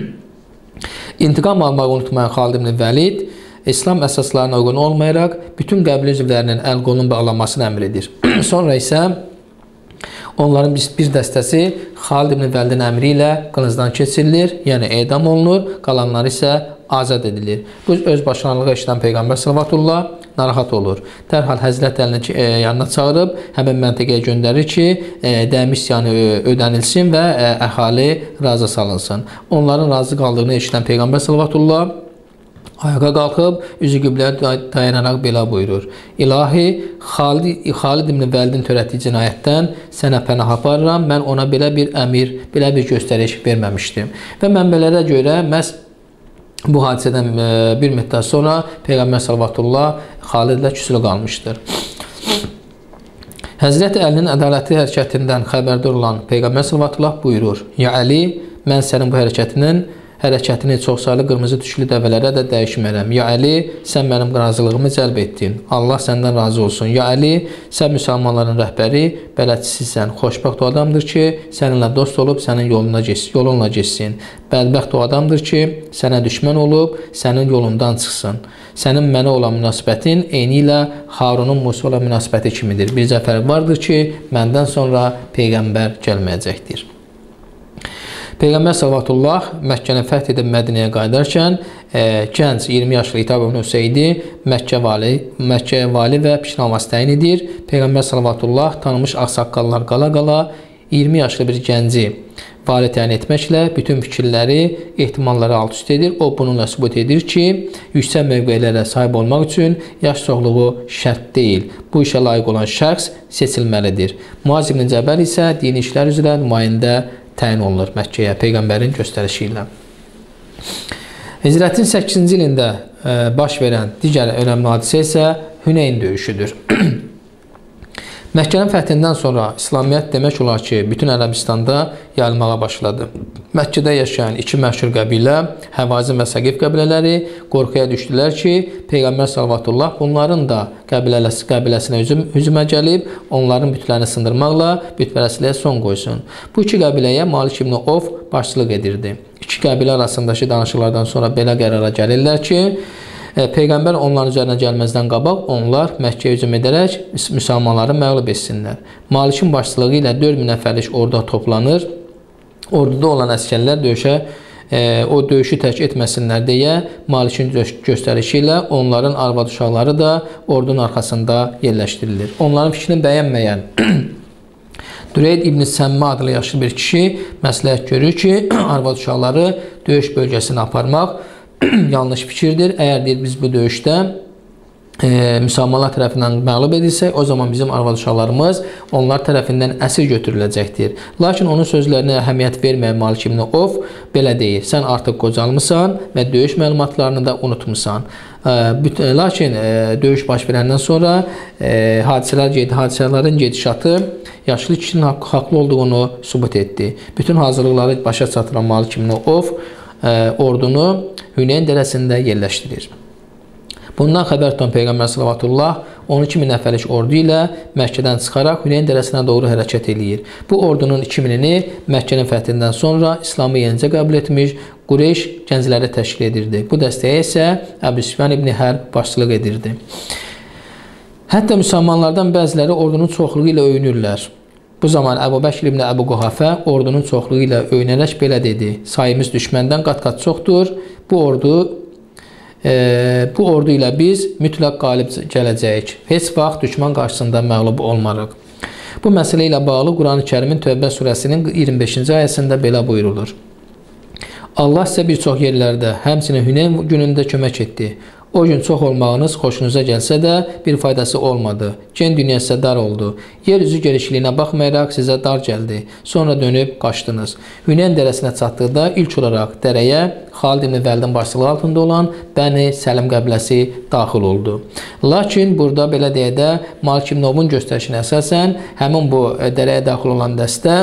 İntiqam almağı unutmayan Xalid ibn Vəlid İslam əsaslarına uyğun olmayaraq bütün qəbilə üzvlərinin əl-qolunun bağlanmasını əmr edir. Sonra isə onların bir dəstəsi Xalid ibn Vəlidin əmri ilə qılıncdan keçirilir, yəni edam olunur, qalanları isə azad edilir. Bu öz başlanğıcı eşidən Peyğəmbər sallallahu narahat olur. Dərhal Həzrət əlini e, yanına çağırıb həmin məntəqəyə göndərir ki, e, dəymiş isyanı ödənilsin və e, əhali razı salınsın. Onların razı qaldığını eşidən Peyğəmbər sallallahu ayağa qalxıb, üzü qibləyə dayanaraq belə buyurur. İlahi, Xalid, Xalid ibn Vəlidin törətdiyi cinayətdən sənə pənah aparıram. Mən ona belə bir əmir, belə bir göstəriş verməmişdim. Və mənbələrə görə məhz bu hadisədən bir müddət sonra Peyğəmbər sallallahu Xalidlə küslü qalmışdır. Həzrəti Əlinin ədalətli hərəkətindən xəbərdar olan Peyğəmbər sallallahu buyurur: "Ya Əli, mən sənin bu hərəkətinin hərəkətini çoxsaylı qırmızı tüklü dəvələrə də dəyişmərəm. Ya Əli, sən mənim razılığımı cəlb etdin. Allah səndən razı olsun. Ya Əli, sən müsəlmanların rəhbəri, bələdçisisən. Xoşbəxt o adamdır ki, səninlə dost olub sənin yoluna getsin, yolunla getsin. Bədbəxt o adamdır ki, sənə düşmən olub sənin yolundan çıxsın. Sənin mənə olan münasibətin eyni ilə Harunun Musa olan münasibəti kimidir. Bircə fərq vardır ki, məndən sonra Peyğəmbər gəlməyəcəkdir." Peyğəmbər sallallahu Məkkəni fəth edib Mədinəyə qayıdarkən e, gənc iyirmi yaşlı İtab ibn Hüseydi Məkkə vali, Məkkəyə vali və pişnamas təyin edir. Peyğəmbər sallallahu tanınmış ağsaqqallar qala-qala iyirmi yaşlı bir gənci vali təyin etməklə bütün fikirləri, ehtimalları alt-üst edir. O bununla sübut edir ki, yüksək mövqelərə sahib olmaq üçün yaş çoxluğu şərt deyil. Bu işə layiq olan şəxs seçilməlidir. Muaz ibn Cəbəl isə dini işlər üzrə nümayəndə təyin olunur Məkkəyə Peyğəmbərin göstərişi ilə. Hicrətin səkkizinci ilində e, baş verən digər önəmli hadisə isə Hüneyn döyüşüdür. Məkkənin fəthindən sonra İslamiyyət demək olar ki, bütün Ərəbistanda yayılmağa başladı. Məkkədə yaşayan iki məşhur qəbilə, Həvazin və Səqif qəbilələri qorxuya düşdülər ki, Peyğəmbər sallallahu bunların da qəbiləsi, qəbiləsinə hücum, hücumə gəlib, onların bütlərini sındırmaqla bütpərəstliyə son qoysun. Bu iki qəbiləyə Malik ibn Of başçılıq edirdi. İki qəbilə arasındakı danışıqlardan sonra belə qərara gəlirlər ki, Peyğəmbər onların üzərinə gəlməzdən qabaq onlar Məkkəyə hücum edərək müsəlmanları məğlub etsinlər. Malikin başçılığı ilə dörd min nəfərlik ordu toplanır. Orduda olan əsgərlər döyüşə, e, o döyüşü tərk etməsinlər deyə Malikin göstərişi ilə onların arvad uşaqları da ordunun arxasında yerləşdirilir. Onların fikrini bəyənməyən Düreyd ibn Səmmə adlı yaşlı bir kişi məsləhət görür ki, arvad uşaqları döyüş bölgəsinə aparmaq yanlış fikirdir. Əgər deyir, biz bu döyüşdə e, müsəlmanlar tərəfindən məğlub edilsək, o zaman bizim arvad uşaqlarımız onlar tərəfindən əsir götürüləcəkdir. Lakin onun sözlərinə əhəmiyyət verməyən Malik ibn Of belə deyir: sən artıq qocalmısan və döyüş məlumatlarını da unutmusan. E, lakin e, döyüş baş verəndən sonra e, hadisələr, hadisələrin gedişatı yaşlı kişinin haqq, haqlı olduğunu sübut etdi. Bütün hazırlıqları başa çatıran Malik ibn Of e, ordunu Hüneyn dərəsində yerləşdirir. Bundan xəbər tutan Peyğəmbər sallallahu on iki min nəfərlik ordu ilə Məkkədən çıxaraq Hüneyn dərəsinə doğru hərəkət eləyir. Bu ordunun iki minini Məkkənin fəthindən sonra İslamı yenicə qəbul etmiş Qureyş gəncləri təşkil edirdi. Bu dəstəyə isə Əbu Süfyan ibn Hərb başçılıq edirdi. Hətta müsəlmanlardan bəziləri ordunun çoxluğu ilə öyünürlər. Bu zaman Əbu Bəkir ibn Əbu Quhafə ordunun çoxluğu ilə öyünərək belə dedi: sayımız düşməndən qat-qat çoxdur. Bu ordu e, bu ordu ilə biz mütləq qalib gələcəyik. Heç vaxt düşman qarşısında məğlub olmarıq. Bu məsələ ilə bağlı Qurani-Kərimin Tövbə surəsinin iyirmi beşinci ayəsində belə buyurulur: Allah sizə bir çox yerlərdə, həmçinin Hüneyn günündə kömək etdi. O gün çox olmağınız xoşunuza gəlsə də bir faydası olmadı. Gen dünya sizə dar oldu. Yer üzü genişliyinə baxmayaraq sizə dar gəldi. Sonra dönüb qaçdınız. Hüneyn dərəsinə çatdıqda ilk olaraq dərəyə Xalid ibn Vəlidin başçılığı altında olan Bəni Səlim qəbiləsi daxil oldu. Lakin burada belə deyə də Malik ibn Ovun göstərişinə əsasən həmin bu dərəyə daxil olan dəstə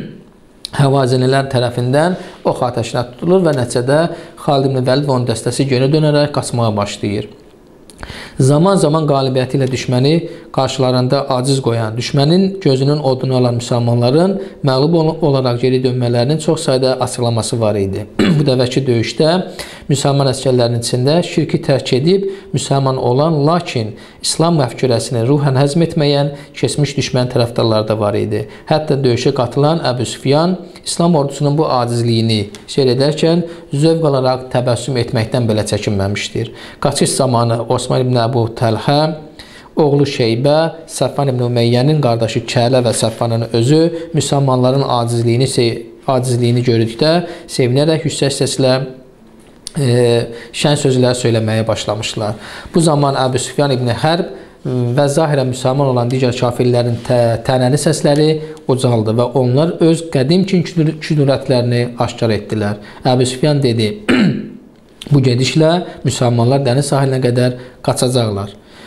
Həvazinilər tərəfindən ox atəşinə tutulur və nəticədə Xalid ibn Vəlid və onun dəstəsi geri dönərək qaçmağa başlayır. Zaman-zaman qalibiyyəti ilə düşməni qarşılarında aciz qoyan, düşmənin gözünün odunu olan müsəlmanların məğlub olaraq geri dönmələrinin çox sayda açıqlaması var idi. Bu dəvəki döyüşdə müsəlman əsgərlərinin içində şirki tərk edib müsəlman olan, lakin İslam məfkürəsini ruhən həzm etməyən keçmiş düşmən tərəfdarları da var idi. Hətta döyüşə qatılan Əbu Süfyan İslam ordusunun bu acizliyini seyr edərkən zövq alaraq təbəssüm etməkdən belə çəkinməmişdir. Qaçış zamanı Osman ibn Əbu Təlhə, oğlu Şeybə, Səffan ibn Üməyyənin qardaşı Kələ və Səffanın özü müsəlmanların acizliyini, acizliyini gördükdə sevinərək yüksək səslə e, şən sözlər söyləməyə başlamışlar. Bu zaman Əbu Süfyan ibn Hərb və zahirən müsəlman olan digər kafirlərin tə, tənəli səsləri ucaldı və onlar öz qədim kin küdurətlərini aşkar etdilər. Əbu Süfyan dedi: bu gedişlə müsəlmanlar dəniz sahilinə qədər qaçacaqlar.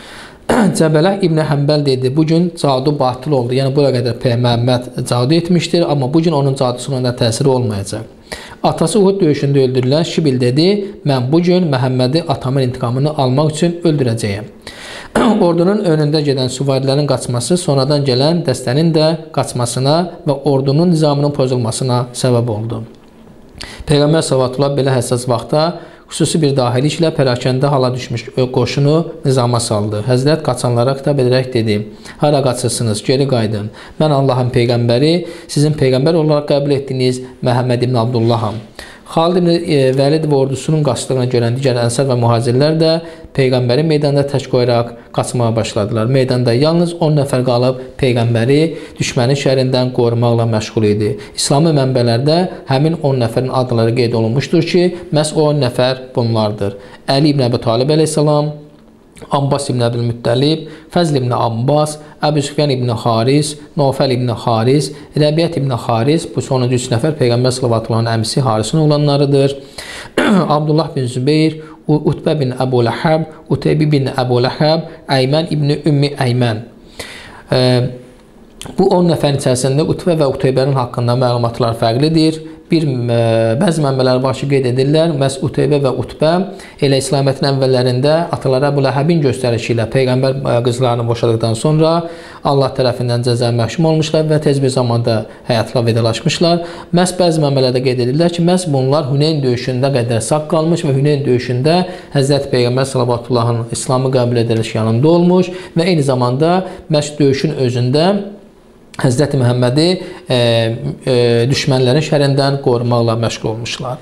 Cəbələ İbn Həmbəl dedi, bugün cadu batıl oldu. Yəni, bura qədər Peyğəmbər cadu etmişdir, amma bugün onun cadusuna da təsiri olmayacaq. Atası Uhud döyüşündə öldürülən Şibil dedi, mən bugün Məhəmmədi atamın intiqamını almaq üçün öldürəcəyəm. Ordunun önündə gedən süvarilərin qaçması sonradan gələn dəstənin də qaçmasına və ordunun nizamının pozulmasına səbəb oldu. Peyğəmbər sallallahu belə həssas vaxtda xüsusi bir dahiliklə pərakəndə hala düşmüş qoşunu nizama saldı. Həzrət qaçanlara xitab edərək dedi, hara qaçırsınız, geri qaydın. Mən Allahın Peyğəmbəri, sizin Peyğəmbər olaraq qəbul etdiyiniz Məhəmməd ibn Abdullaham. Xalid ibn Vəlid və ordusunun qaçdığını görən digər ənsar və mühacirlər də Peyğəmbəri meydanda tək qoyaraq qaçmağa başladılar. Meydanda yalnız on nəfər qalıb Peyğəmbəri düşmənin şərindən qorumaqla məşğul idi. İslami mənbələrdə həmin on nəfərin adları qeyd olunmuşdur ki, məhz o on nəfər bunlardır. Əli ibn Əbi Talib əleyhissalam, Abbas ibn Əbdülmüttəlib, Fəzl ibn Abbas, Əbu Süfyan ibn Haris, Nofəl ibn Haris, Rəbiyyət ibn Haris, bu sonuncu üç nəfər Peyğəmbər sallallahu əmisi Harisin oğlanlarıdır. Abdullah bin Zübeyir, Utbə bin Əbu Ləhəb, Uteybi bin Əbu Ləhəb, Əymən ibn Ümmi Əymən. E, bu on nəfərin içərisində Utbə və Uteybənin haqqında məlumatlar fərqlidir. Bir e, bəzi mənbələr var ki, qeyd edirlər, məhz Uteybə və Utbə elə İslamiyyətin əvvəllərində ataları Əbu Ləhəbin göstərişi ilə Peyğəmbər qızlarını boşadıqdan sonra Allah tərəfindən cəza məhkum olmuşlar və tez bir zamanda həyatla vedalaşmışlar. Məhz bəzi mənbələrdə qeyd edirlər ki, məhz bunlar Hüneyn döyüşündə qədər sağ qalmış və Hüneyn döyüşündə Həzrət Peyğəmbər sallallahu İslamı qəbul ediliş yanında olmuş və eyni zamanda məhz döyüşün özündə Həzrəti Məhəmmədi e, e, düşmənlərin şərindən qorumaqla məşğul olmuşlar.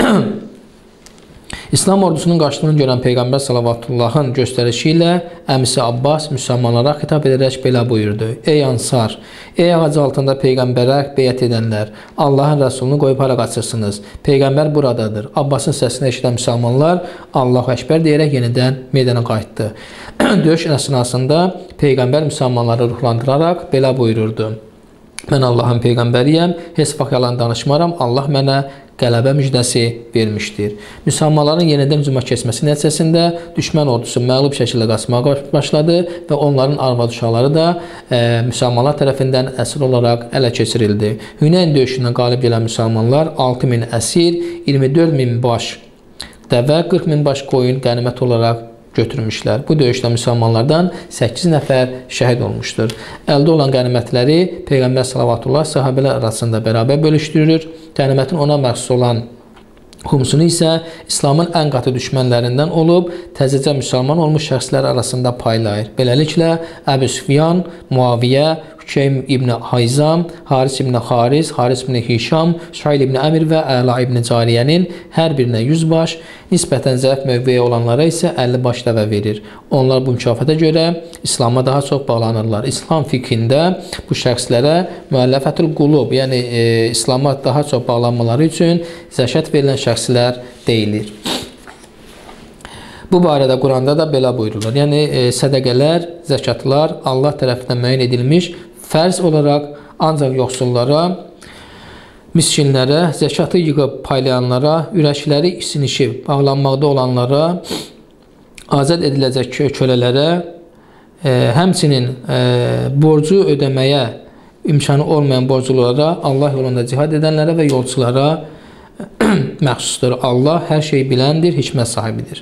İslam ordusunun qaçdığını görən Peyğəmbər sallallahu göstərişi ilə əmisi Abbas müsəlmanlara xitab edərək belə buyurdu. Ey ansar, ey ağacı altında Peyğəmbərə beyət edənlər, Allahın Rəsulunu qoyub hara qaçırsınız? Peyğəmbər buradadır. Abbasın səsini eşidən müsəlmanlar Allahu Əkbər deyərək yenidən meydana qayıtdı. Döyüş əsnasında Peyğəmbər müsəlmanları ruhlandıraraq belə buyururdu. Mən Allahın Peyğəmbəriyəm, heç vaxt yalan danışmaram, Allah mənə qələbə müjdəsi vermişdir. Müsəlmanların yenidən hücuma keçməsi nəticəsində düşmən ordusu məğlub şəkildə qaçmağa başladı və onların arvad uşaqları da e, müsəlmanlar tərəfindən əsir olaraq ələ keçirildi. Hüneyn döyüşündən qalib gələn müsəlmanlar altı min əsir, iyirmi dörd min baş dəvə, qırx min baş qoyun qənimət olaraq götürmüşlər. Bu döyüşdə müsəlmanlardan səkkiz nəfər şəhid olmuşdur. Əldə olan qənimətləri Peyğəmbər sallallahu sahabələr arasında bərabər bölüşdürür. Qənimətin ona məxsus olan xumsunu isə İslamın ən qatı düşmənlərindən olub, təzəcə müsəlman olmuş şəxslər arasında paylayır. Beləliklə, Əbu Süfyan, Muaviyyə, Hükeym ibn Hayzam, Haris ibn Haris, Haris ibn Hişam, Şail ibn Əmir və Əla ibn Cariyənin hər birinə yüz baş, nisbətən zəif mövqeyə olanlara isə əlli baş dəvə verir. Onlar bu mükafata görə İslama daha çox bağlanırlar. İslam fiqhində bu şəxslərə müəlləfətül qulub, yəni e, İslama daha çox bağlanmaları üçün zəkat verilən şəxslər deyilir. Bu barədə Quranda da belə buyurulur. Yəni e, sədəqələr, zəkatlar Allah tərəfindən müəyyən edilmiş fərz olaraq ancaq yoxsullara, miskinlərə, zəkatı yığıb paylayanlara, ürəkləri isinişib bağlanmaqda olanlara, azad ediləcək kölələrə, e, həmçinin e, borcu ödəməyə imkanı olmayan borclulara, Allah yolunda cihad edənlərə və yolçulara məxsusdur. Allah hər şeyi biləndir, hikmət sahibidir.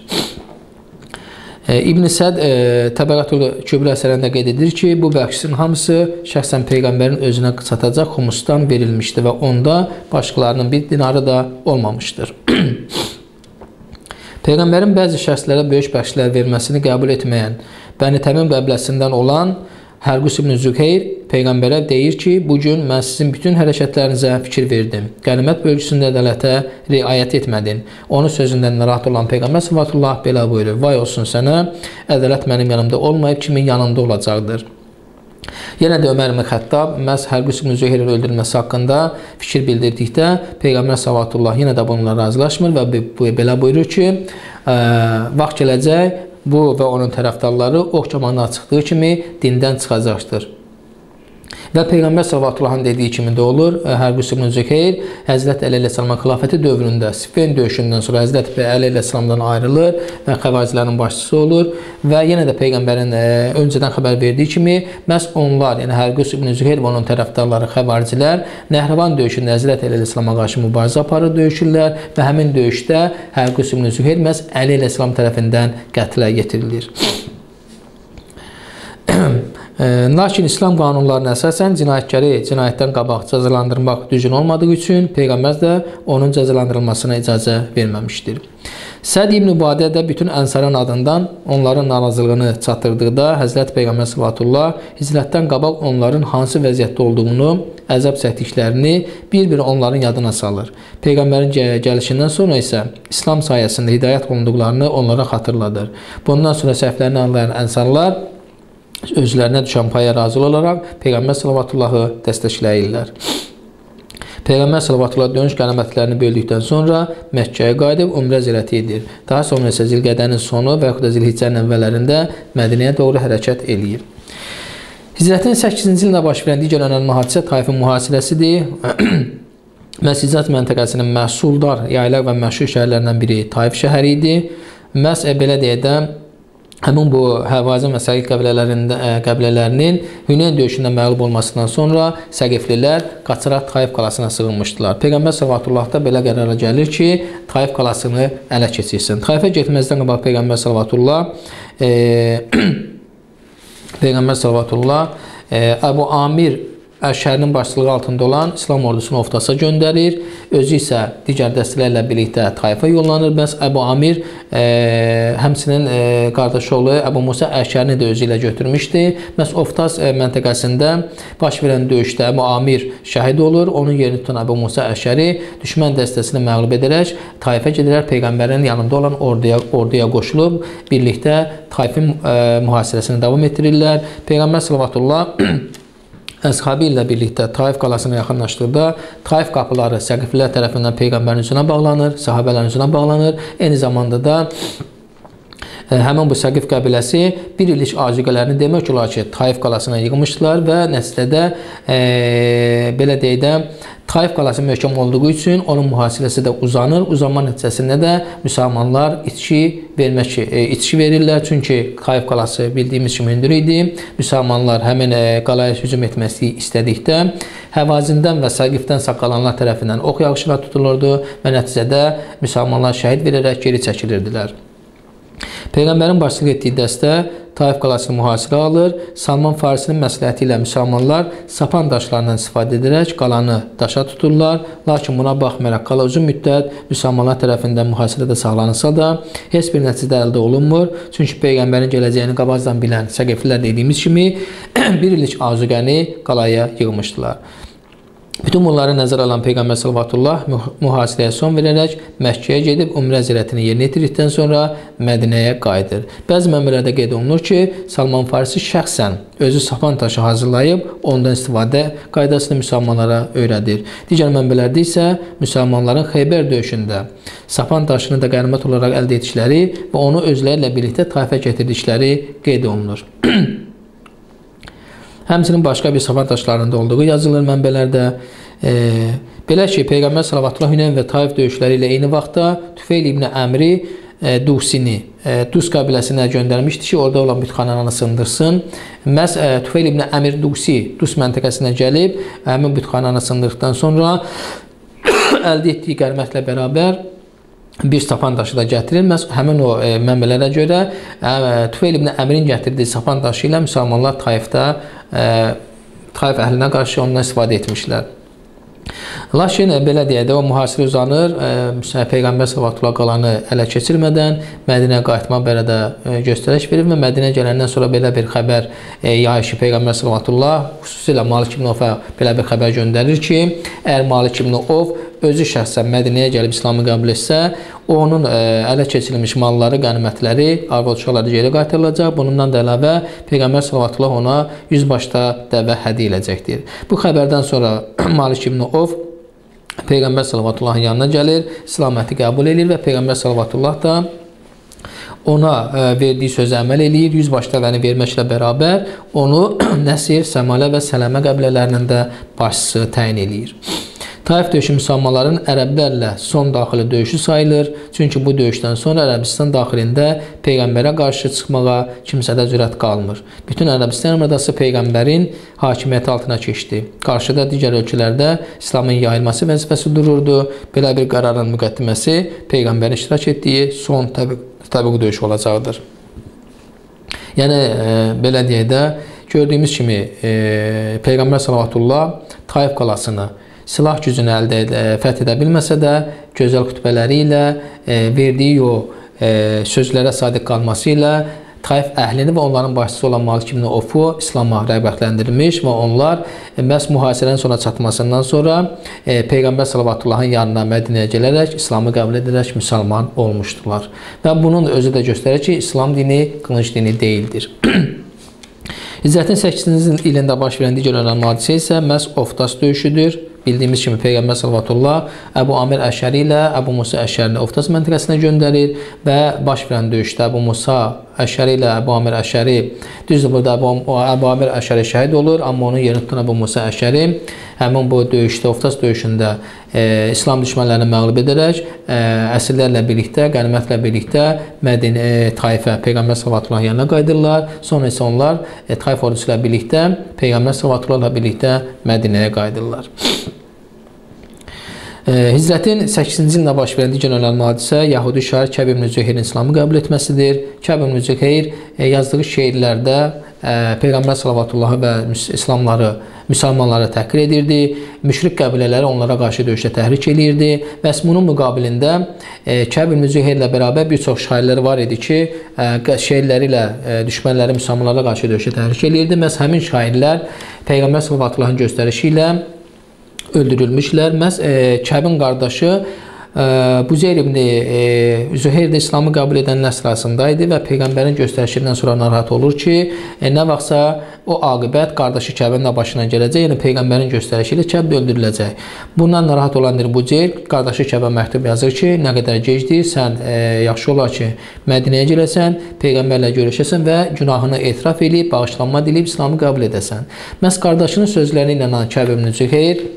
İbn Səd e, Təbəqatul Kübra əsərində qeyd edir ki, bu bəxşin hamısı şəxsən Peyğəmbərin özünə çatacaq xumusdan verilmişdir və onda başqalarının bir dinarı da olmamışdır. Peyğəmbərin bəzi şəxslərə böyük bəxşlər verməsini qəbul etməyən Bəni Təmim qəbiləsindən olan Hərqus ibn Züheyr Peyğəmbərə deyir ki, bugün mən sizin bütün hərəkətlərinizə fikir verdim. Qənimət bölgüsündə ədalətə riayət etmədin. Onun sözündən narahat olan Peyğəmbər sallallahu belə buyurur. Vay olsun sənə, ədalət mənim yanımda olmayıb, kimin yanında olacaqdır. Yenə də Ömər ibn Xəttab məhz Hərqus ibn Züheyrin öldürülməsi haqqında fikir bildirdikdə Peyğəmbər sallallahu yenə də bununla razılaşmır və belə buyurur ki, vaxt gələcək, bu və onun tərəfdarları ox kamanına çıxdığı kimi dindən çıxacaqdır. Və Peyğəmbər sallallahu dediyi kimi də olur. Hərqus ibn Zükeyr Həzrət Əli əleyhissalamın xilafəti dövründə Siffin döyüşündən sonra Həzrət Əli əleyhissalamdan ayrılır və xəvaricilərin başçısı olur və yenə də Peyğəmbərin ə, öncədən xəbər verdiyi kimi məhz onlar, yəni Hərqus ibn Zükeyr və onun tərəfdarları xəvaricilər Nəhrəvan döyüşündə Həzrət Əli əleyhissalama qarşı mübarizə aparır, döyüşürlər və həmin döyüşdə Hərqus ibn Zükeyr məhz Əli əleyhissalam tərəfindən qətlə yetirilir. Lakin İslam qanunlarına əsasən cinayətkarı cinayətdən qabaq cəzalandırmaq düzgün olmadığı üçün Peyğəmbər də onun cəzalandırılmasına icazə verməmişdir. Səd ibn Ubadə də bütün Ənsarın adından onların narazılığını çatdırdıqda Həzrət Peyğəmbər sallallahu hicrətdən qabaq onların hansı vəziyyətdə olduğunu, əzab çəkdiklərini bir-bir onların yadına salır. Peyğəmbərin gəlişindən sonra isə İslam sayəsində hidayət olunduqlarını onlara xatırladır. Bundan sonra səhvlərini anlayan Ənsarlar özlərinə düşən paya razı olaraq Peyğəmbər sallallahu dəstəkləyirlər. Peyğəmbər sallallahu dönüş qənimətlərini böldükdən sonra Məkkəyə qayıdıb umrə ziyarəti edir. Daha sonra isə Zilqədənin sonu və yaxud da Zilhiccənin əvvəllərində Mədinəyə doğru hərəkət eləyir. Hicrətin səkkizinci ilində baş verən digər önəmli hadisə Taifin mühasirəsidir. Məhz Hicaz məntəqəsinin məhsuldar, yaylaq və məşhur şəhərlərindən biri Taif şəhəri idi. Məhz belə deyə də həmin bu Həvazin və Səqif qəbilələrinin Hüneyn döyüşündə məğlub olmasından sonra Səqiflilər qaçaraq Taif qalasına sığınmışdılar. Peyğəmbər sallallahu da belə qərara gəlir ki, Taif qalasını ələ keçirsin. Taifə getməzdən qabaq Peyğəmbər sallallahu e, Peyğəmbər sallallahu e, Əbu Amir Əşərinin başçılığı altında olan İslam ordusunu Oftasa göndərir. Özü isə digər dəstələrlə birlikdə Taifə yollanır. Bəs Əbu Amir e, həmsinin e, qardaşı oğlu Əbu Musa Əşərini də özü ilə götürmüşdü. Bəs Oftas e, məntəqəsində baş verən döyüşdə Əbu Amir şəhid olur. Onun yerini tutan Əbu Musa Əşəri düşmən dəstəsini məğlub edərək Taifə gedirlər. Peyğəmbərin yanında olan orduya, orduya qoşulub birlikdə Taifin e, mühasirəsini davam etdirirlər. Peyğəmbər sallallahu Əshabı ilə birlikdə Taif qalasına yaxınlaşdıqda Taif qapıları Səqiflilər tərəfindən Peyğəmbərin üzünə bağlanır, sahabələrin üzünə bağlanır. Eyni zamanda da e, həmin bu Səqif qəbiləsi bir illik azuqələrini demək olar ki, Taif qalasına yığmışdılar və nəticədə e, belə deyək də Taif qalası möhkəm olduğu üçün onun mühasirəsi də uzanır. Uzanma nəticəsində də müsəlmanlar içki vermək, e, içki verirlər. Çünki Taif qalası bildiyimiz kimi hündür idi. Müsəlmanlar həmin e, qalaya hücum etməsi istədikdə Həvazindən və Səqifdən sağ qalanlar tərəfindən ox yağışına tutulurdu və nəticədə müsəlmanlar şəhid verərək geri çəkilirdilər. Peyğəmbərin başçılıq etdiyi dəstə Taif qalasını mühasirə alır. Salman Farisinin məsləhəti ilə müsəlmanlar sapan daşlarından istifadə edərək qalanı daşa tuturlar. Lakin buna baxmayaraq qala uzun müddət müsəlmanlar tərəfindən mühasirədə saxlanılsa da heç bir nəticə əldə olunmur. Çünki Peyğəmbərin gələcəyini qabaqcadan bilən Səqiflilər dediyimiz kimi bir illik azuqəni qalaya yığmışdılar. Bütün bunları nəzərə alan Peyğəmbər sallallahu mühasirəyə son verərək Məkkəyə gedib umrə ziyarətini yerinə yetirdikdən sonra Mədinəyə qayıdır. Bəzi mənbələrdə qeyd olunur ki, Salman Farisi şəxsən özü sapan daşı hazırlayıb ondan istifadə qaydasını müsəlmanlara öyrədir. Digər mənbələrdə isə müsəlmanların Xeybər döyüşündə sapan daşını da qənimət olaraq əldə etdikləri və onu özləri ilə birlikdə Taifə gətirdikləri qeyd olunur. Həmçinin başqa bir sapan daşlarında olduğu yazılır mənbələrdə. E, belə ki, Peyğəmbər sallallahu Hüneyn və Taif döyüşləri ilə eyni vaxtda Tüfeyl ibn Əmri e, Dusini, e, Dus qəbiləsinə göndərmişdi ki, orada olan bütxananı sındırsın. Məhz e, Tüfeyl ibn Əmir Dusi Dus məntəqəsinə gəlib, həmin bütxananı sındırdıqdan sonra əldə etdiyi qənimətlə bərabər bir sapan daşı da gətirir. Məhz həmin o e, mənbələrə görə e, Tüfeyl ibn Əmrin gətirdiyi sapan daşı ilə müsəlmanlar Taifdə e, Taif əhlinə qarşı ondan istifadə etmişlər. Lakin belə deyək də o mühasirə uzanır. E, Peyğəmbər sallallahu qalanı ələ keçirmədən Mədinəyə qayıtmaq barədə e, göstəriş verir və Mədinəyə gələndən sonra belə bir xəbər e, yayır ki, Peyğəmbər sallallahu xüsusilə Malik ibn Ov'a belə bir xəbər göndərir ki, əgər Malik ibn Ov özü şəxsən Mədinəyə gəlib İslamı qəbul etsə, onun ə, ələ keçirilmiş malları, qənimətləri, arvad-uşaqları geri qaytarılacaq. Bundan da əlavə Peyğəmbər sallallahu ona yüzbaşda dəvə hədiyyə edəcəkdir. Bu xəbərdən sonra Malik ibn Ov Peyğəmbər sallallahu yanına gəlir, İslaməti qəbul edir və Peyğəmbər sallallahu da ona verdiyi sözə əməl eləyir, yüzbaşı dəvəni verməklə bərabər onu Nəsir, Səmalə və Sələmə qəbilələrinin də başçısı təyin eləyir. Taif döyüşü müsəlmanların ərəblərlə son daxili döyüşü sayılır. Çünki bu döyüşdən sonra Ərəbistan daxilində Peyğəmbərə qarşı çıxmağa kimsədə cürət qalmır. Bütün Ərəbistan əmrədası Peyğəmbərin hakimiyyəti altına keçdi. Qarşıda digər ölkələrdə İslamın yayılması vəzifəsi dururdu. Belə bir qərarın müqəddiməsi Peyğəmbərin iştirak etdiyi son təbii döyüş olacaqdır. Yəni, e, belə deyək də, gördüyümüz kimi e, Peyğəmbər sallallahu Taif qalasını silah gücünü əldə edə, fəth edə bilməsə də, gözəl xütbələri ilə, e, verdiyi o e, sözlərə sadiq qalması ilə Taif əhlini və onların başçısı olan Malik ibn Ofu İslam'a rəğbətləndirilmiş və onlar e, məhz mühasirənin sona çatmasından sonra e, Peyğəmbər sallallahu yanına Mədinəyə gələrək İslamı qəbul edərək müsəlman olmuşdular. Və bunun özü də göstərir ki, İslam dini qılınc dini deyildir. Hicrətin səkkizinci ilində baş verən digər önəmli hadisə isə məhz Oftas döyüşüdür. Bildiyimiz kimi Peyğəmbər sallallahu Əbu Amir Əşəri ilə Əbu Musa Əşərini Oftas məntəqəsinə göndərir və baş verən döyüşdə Əbu Musa Əşəri ilə Əbu Amir Əşəri, düzdür, burada Əbu, Əbu Amir Əşəri şəhid olur, amma onun yerini tutan Əbu Musa Əşəri həmin bu döyüşdə, Oftas döyüşündə e, İslam düşmənlərini məğlub edərək e, əsirlərlə birlikdə, qənimətlə birlikdə Mədinə, e, Taifə, Peyğəmbər sallallahu yanına qayıdırlar. Sonra isə onlar e, Taif ordusu ilə birlikdə, Peyğəmbər sallallahu ilə birlikdə Mədinəyə qayıdırlar. Hicrətin səkkizinci ilində baş verən digər önəmli hadisə Yahudi şair Kəb ibn Züheyrin İslamı qəbul etməsidir. Kəb ibn Züheyr yazdığı şeirlərdə Peyğəmbər sallallahu və İslamları, müsəlmanları təhqir edirdi. Müşrik qəbilələri onlara qarşı döyüşdə təhrik edirdi. Və bunun müqabilində Kəb ibn Züheyrlə bərabər bir çox şairləri var idi ki, şeirləri ilə düşmənləri müsəlmanlara qarşı döyüşdə təhrik edirdi. Məhz həmin şairlər Peyğəmbər sallallahu göstərişi ilə öldürülmüşlər. Məhz e, Kəbin qardaşı e, Buzeyr ibn e, Züheyr də İslamı qəbul edənlər sırasındaydı və Peyğəmbərin göstərişindən sonra narahat olur ki, e, nə vaxtsa o aqibət qardaşı Kəbin də başına gələcək, yəni Peyğəmbərin göstərişi ilə Kəb də öldürüləcək. Bundan narahat olan Buzeyr qardaşı Kəbə məktub yazır ki, nə qədər gecdir, sən e, yaxşı olar ki, Mədinəyə girəsən, Peyğəmbərlə görüşəsən və günahını etiraf edib, bağışlanma dilib İslamı qəbul edəsən. Məhz qardaşının sözləri ilə Kəb ibn Züheyr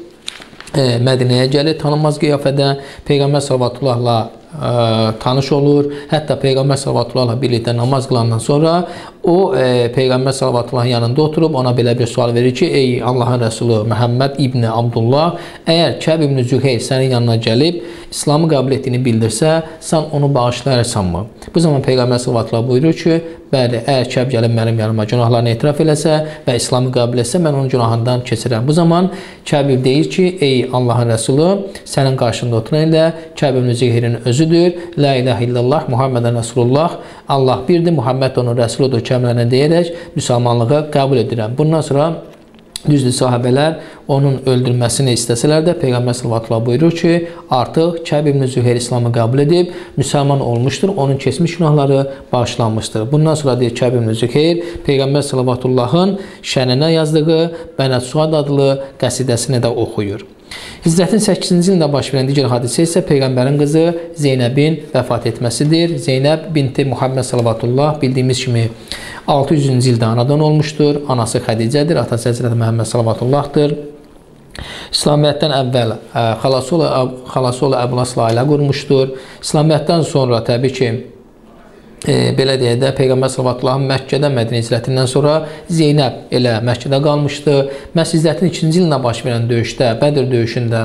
Mədinəyə gəlir, tanınmaz qiyafədə Peyğəmbər sallallahu ə, tanış olur. Hətta Peyğəmbər sallallahu birlikdə namaz qılandan sonra o e, Peyğəmbər sallallahu yanında oturub ona belə bir sual verir ki, ey Allahın Rəsulü Məhəmməd ibn Abdullah, əgər Kəb ibn Züheyr sənin yanına gəlib İslamı qəbul etdiyini bildirsə, sən onu bağışlayarsanmı? Bu zaman Peyğəmbər sallallahu buyurur ki, bəli, əgər Kəb gəlib mənim yanıma günahlarını etiraf eləsə və İslamı qəbul etsə, mən onun günahından keçirəm. Bu zaman Kəb deyir ki, ey Allahın Rəsulü, sənin qarşında oturan ilə Kəb ibn Züheyrin özüdür. La ilahe illallah, Muhammedən Rasulullah, Allah birdir, Muhammed onun Rəsuludur kəmlərinə deyərək müsəlmanlığı qəbul edirəm. Bundan sonra düzdür, sahabələr onun öldürməsini istəsələr də Peyğəmbər sallallahu buyurur ki, artıq Kəb ibn Züheyr İslamı qəbul edib müsəlman olmuşdur, onun keçmiş günahları bağışlanmışdır. Bundan sonra deyir Kəb ibn Züheyr Peyğəmbər sallallahu şəninə yazdığı Bənət Suad adlı qəsidəsini də oxuyur. Hicrətin səkkizinci ilində baş verən digər hadisə isə Peyğəmbərin qızı Zeynəbin vəfat etməsidir. Zeynəb binti Muhammed sallallahu bildiyimiz kimi altı yüzüncü ildə anadan olmuşdur. Anası Xədicədir, atası Həzrəti Məhəmməd sallallahu-dır. İslamiyyətdən əvvəl xalası oğlu Əbulasla ailə qurmuşdur. İslamiyyətdən sonra təbii ki, E, belə deyək də, Peyğəmbər sallallahu Məkkədə Mədinə hicrətindən sonra Zeynəb elə Məkkədə qalmışdı. Məhz hicrətin ikinci ilində baş verən döyüşdə, Bədir döyüşündə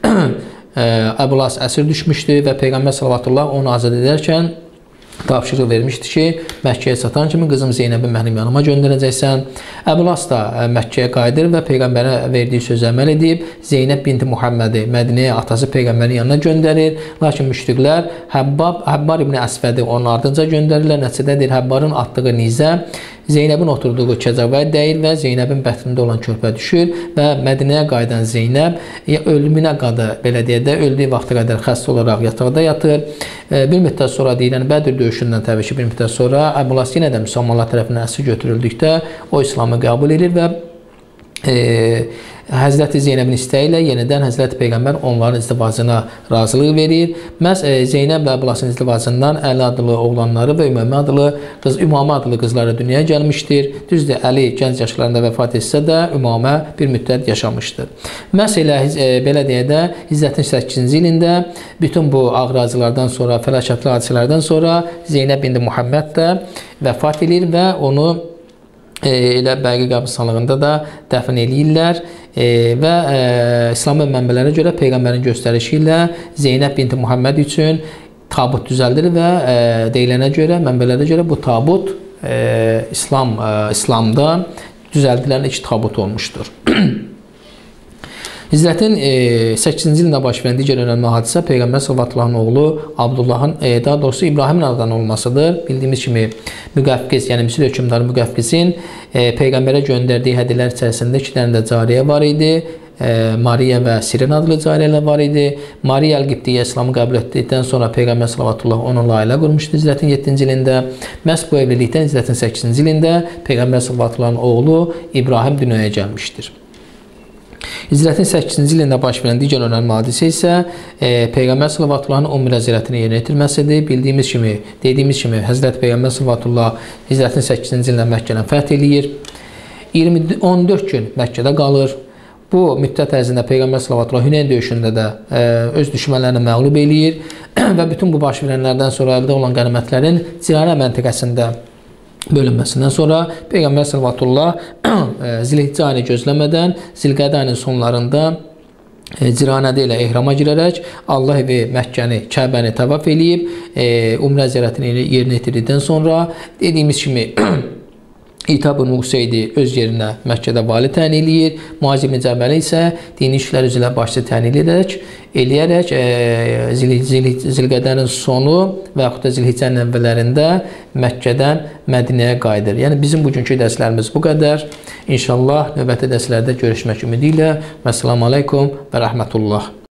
Əbulas əsir düşmüşdü və Peyğəmbər sallallahu onu azad edərkən tapşırıq vermişdi ki, Məkkəyə çatan kimi qızım Zeynəbi mənim yanıma göndərəcəksən. Əbulas da Məkkəyə qayıdır və Peyğəmbərə verdiyi sözə əməl edib Zeynəb binti Muhammədi Mədinəyə atası Peyğəmbərin yanına göndərir. Lakin müşriqlər Həbbab, Həbbar ibn Əsvədi onun ardınca göndərirlər. Nəticədədir, Həbbarın atdığı nizə Zeynəbin oturduğu kəcavəyə dəyir və Zeynəbin bətrində olan körpə düşür və Mədinəyə qayıdan Zeynəb ya ölümünə qədər, belə deyək də, öldüyü vaxta qədər xəstə olaraq yataqda yatır. Bir müddət sonra deyilən Bədir döyüşündən təbii ki, bir müddət sonra Əbulas yenə də müsəlmanlar tərəfindən əsir götürüldükdə o İslamı qəbul edir və e, Həzrəti Zeynəbin istəyi ilə yenidən Həzrəti Peyğəmbər onların izdivacına razılıq verir. Məhz e, Zeynəb və Əblasın izdivacından Əli adlı oğlanları və Ümamə adlı qız, Ümamə adlı qızları dünyaya gəlmişdir. Düzdür, Əli gənc yaşlarında vəfat etsə də Ümamə bir müddət yaşamışdır. Məhz elə e, belə deyə də Hicrətin səkkizinci ilində bütün bu ağracılardan sonra, fəlakətli hadisələrdən sonra Zeynəb bint Muhammed də vəfat edir və onu e, elə Bəqi qəbirstanlığında da dəfn eləyirlər. E, və e, İslamın mənbələrə görə Peyğəmbərin göstərişi ilə Zeynəb bint Muhammed üçün tabut düzəldir və e, deyilənə görə, mənbələrə görə bu tabut e, İslam e, İslamda düzəldilən ilk tabut olmuşdur. Hicrətin e, səkkizinci ilində baş verən digər önəmli hadisə Peyğəmbər sallallahu oğlu Abdullahın, e, daha doğrusu İbrahimin anadan olmasıdır. Bildiyimiz kimi Müqəvqis, yəni Misir hökmdarı Müqəvqisin e, Peyğəmbərə göndərdiyi hədiyyələr içərisində iki dənə də cariyə var idi. E, Mariya və Sirin adlı cariyələr var idi. Mariya Əl-Qibtiyyə İslamı qəbul etdikdən sonra Peyğəmbər sallallahu onunla ailə qurmuşdu Hicrətin yeddinci ilində. Məhz bu evlilikdən Hicrətin səkkizinci ilində Peyğəmbər sallallahu oğlu İbrahim dünyaya gəlmişdir. Hicrətin səkkizinci ilində baş verən digər önəmli hadisə isə e, Peyğəmbər sallallahu umrə ziyarətini yerinə yetirməsidir. Bildiyimiz kimi, dediyimiz kimi Həzrət Peyğəmbər sallallahu Hicrətin səkkizinci ilində Məkkədən fəth eləyir. iyirmi on dörd gün Məkkədə qalır. Bu müddət ərzində Peyğəmbər sallallahu Hüneyn döyüşündə də e, öz düşmənlərini məğlub eləyir və bütün bu baş verənlərdən sonra əldə olan qənimətlərin Cirana məntəqəsində bölünməsindən sonra Peyğəmbər sallallahu Zilhiccə ayını gözləmədən Zilqədə ayının sonlarında Ciranədə ilə ehrama girərək Allah evi Məkkəni, Kəbəni təvaf eləyib umrə ziyarətini yerinə yetirdikdən sonra dediyimiz kimi İtab-ı Nuseydi öz yerinə Məkkədə vali təyin eləyir. Muaz ibn Cəbəli isə dini işlər üzrə başçı təyin eləyərək, eləyərək e, zil, zil, Zilqədənin sonu və yaxud da Zilhiccənin əvvəllərində Məkkədən Mədinəyə qayıdır. Yəni bizim bugünkü dərslərimiz bu qədər. İnşallah növbəti dərslərdə görüşmək ümidi ilə. Əssalamu aleykum və rəhmətullah.